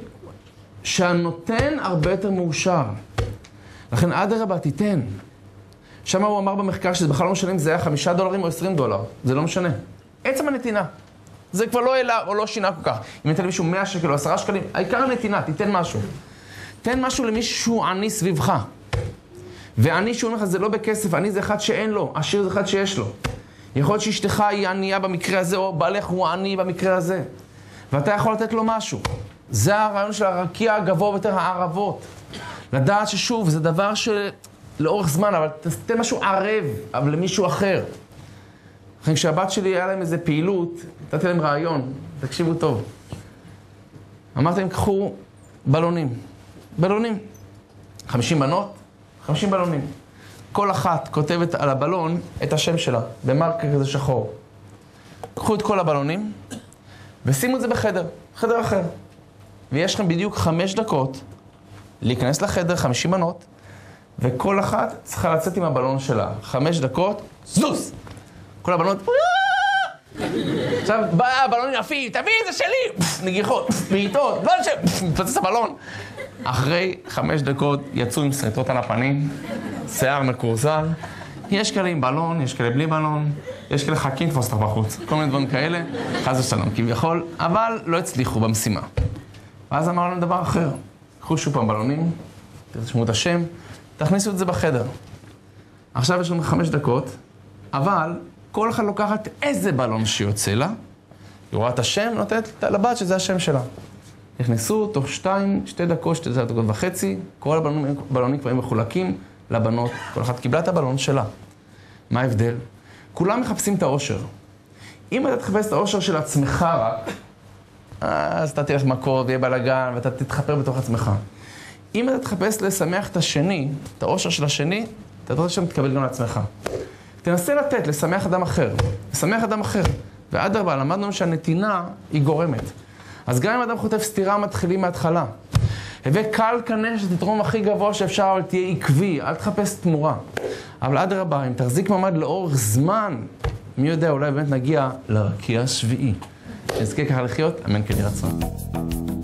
שהנותן הרבה יותר מאושר. לכן אדרבה, תיתן. שם הוא אמר במחקר שזה בכלל לא משנה אם זה היה חמישה דולרים או עשרים דולר. זה לא משנה. עצם הנתינה. זה כבר לא העלה או לא שינה כל כך. אם ניתן למישהו מאה שקל או עשרה שקלים, העיקר הנתינה, תיתן משהו. תן משהו למישהו עני סביבך. ועני שהוא אומר לך, זה לא בכסף, עני זה אחד שאין לו, עשיר זה אחד שיש לו. יכול להיות שאשתך היא ענייה במקרה הזה, או בעלך הוא עני במקרה הזה. ואתה יכול לתת לו משהו. זה הרעיון של הרקיע הגבוה ביותר, הערבות. לדעת ששוב, זה דבר שלאורך זמן, אבל תתן משהו ערב, אבל למישהו אחר. לכן כשהבת שלי היה להם איזו פעילות, נתתי להם רעיון, תקשיבו טוב. אמרתי להם, קחו בלונים. בלונים. חמישים בנות, חמישים בלונים. כל אחת כותבת על הבלון את השם שלה, במרקר כזה שחור. קחו את כל הבלונים, ושימו את זה בחדר, חדר אחר. ויש לכם בדיוק חמש דקות להיכנס לחדר, חמישים בנות, וכל אחת צריכה לצאת עם הבלון שלה. חמש דקות, זוס! כל הבלונות, עכשיו בא הבלון יפי, תביא את זה שלי! נגיחות, בעיטות, לא שם, מתפוצץ הבלון. אחרי חמש דקות יצאו עם סריטות על הפנים, שיער מקורסל. יש כאלה עם בלון, יש כאלה בלי בלון, יש כאלה חכים תפוס אותך בחוץ. כל מיני דברים כאלה, חס ושלום כביכול, אבל לא הצליחו במשימה. ואז אמרנו להם דבר אחר. קחו שוב פעם בלונים, תרשמו את השם, תכניסו את זה בחדר. עכשיו יש לנו חמש דקות, אבל כל אחד לוקחת איזה בלון שיוצא לה, היא רואה את השם, נותנת לבת שזה השם שלה. נכנסו תוך שתיים, שתי דקות, שתי דקות וחצי, כל הבלונים, הבלונים כבר מחולקים לבנות, כל אחת קיבלה את הבלון שלה. מה ההבדל? כולם מחפשים את האושר. אם אתה תחפש את האושר של עצמך רק, אז אתה תלך מכות ויהיה בלגן ואתה תתחפר בתוך עצמך. אם אתה תחפש לשמח את השני, את האושר של השני, אתה תראה שם תקבל גם לעצמך. תנסה לתת, לשמח אדם אחר, לשמח אדם אחר. ועד הרבה, למדנו שהנתינה היא גורמת. אז גם אם אדם חוטף סתירה, מתחילים מההתחלה. הווה קל כנראה שתתרום הכי גבוה שאפשר, אבל תהיה עקבי, אל תחפש תמורה. אבל עד הרבה, אם תחזיק מעמד לאורך זמן, מי יודע, אולי באמת נגיע לרקיע השביעי. נזכה ככה לחיות, אמן כן יהי רצון.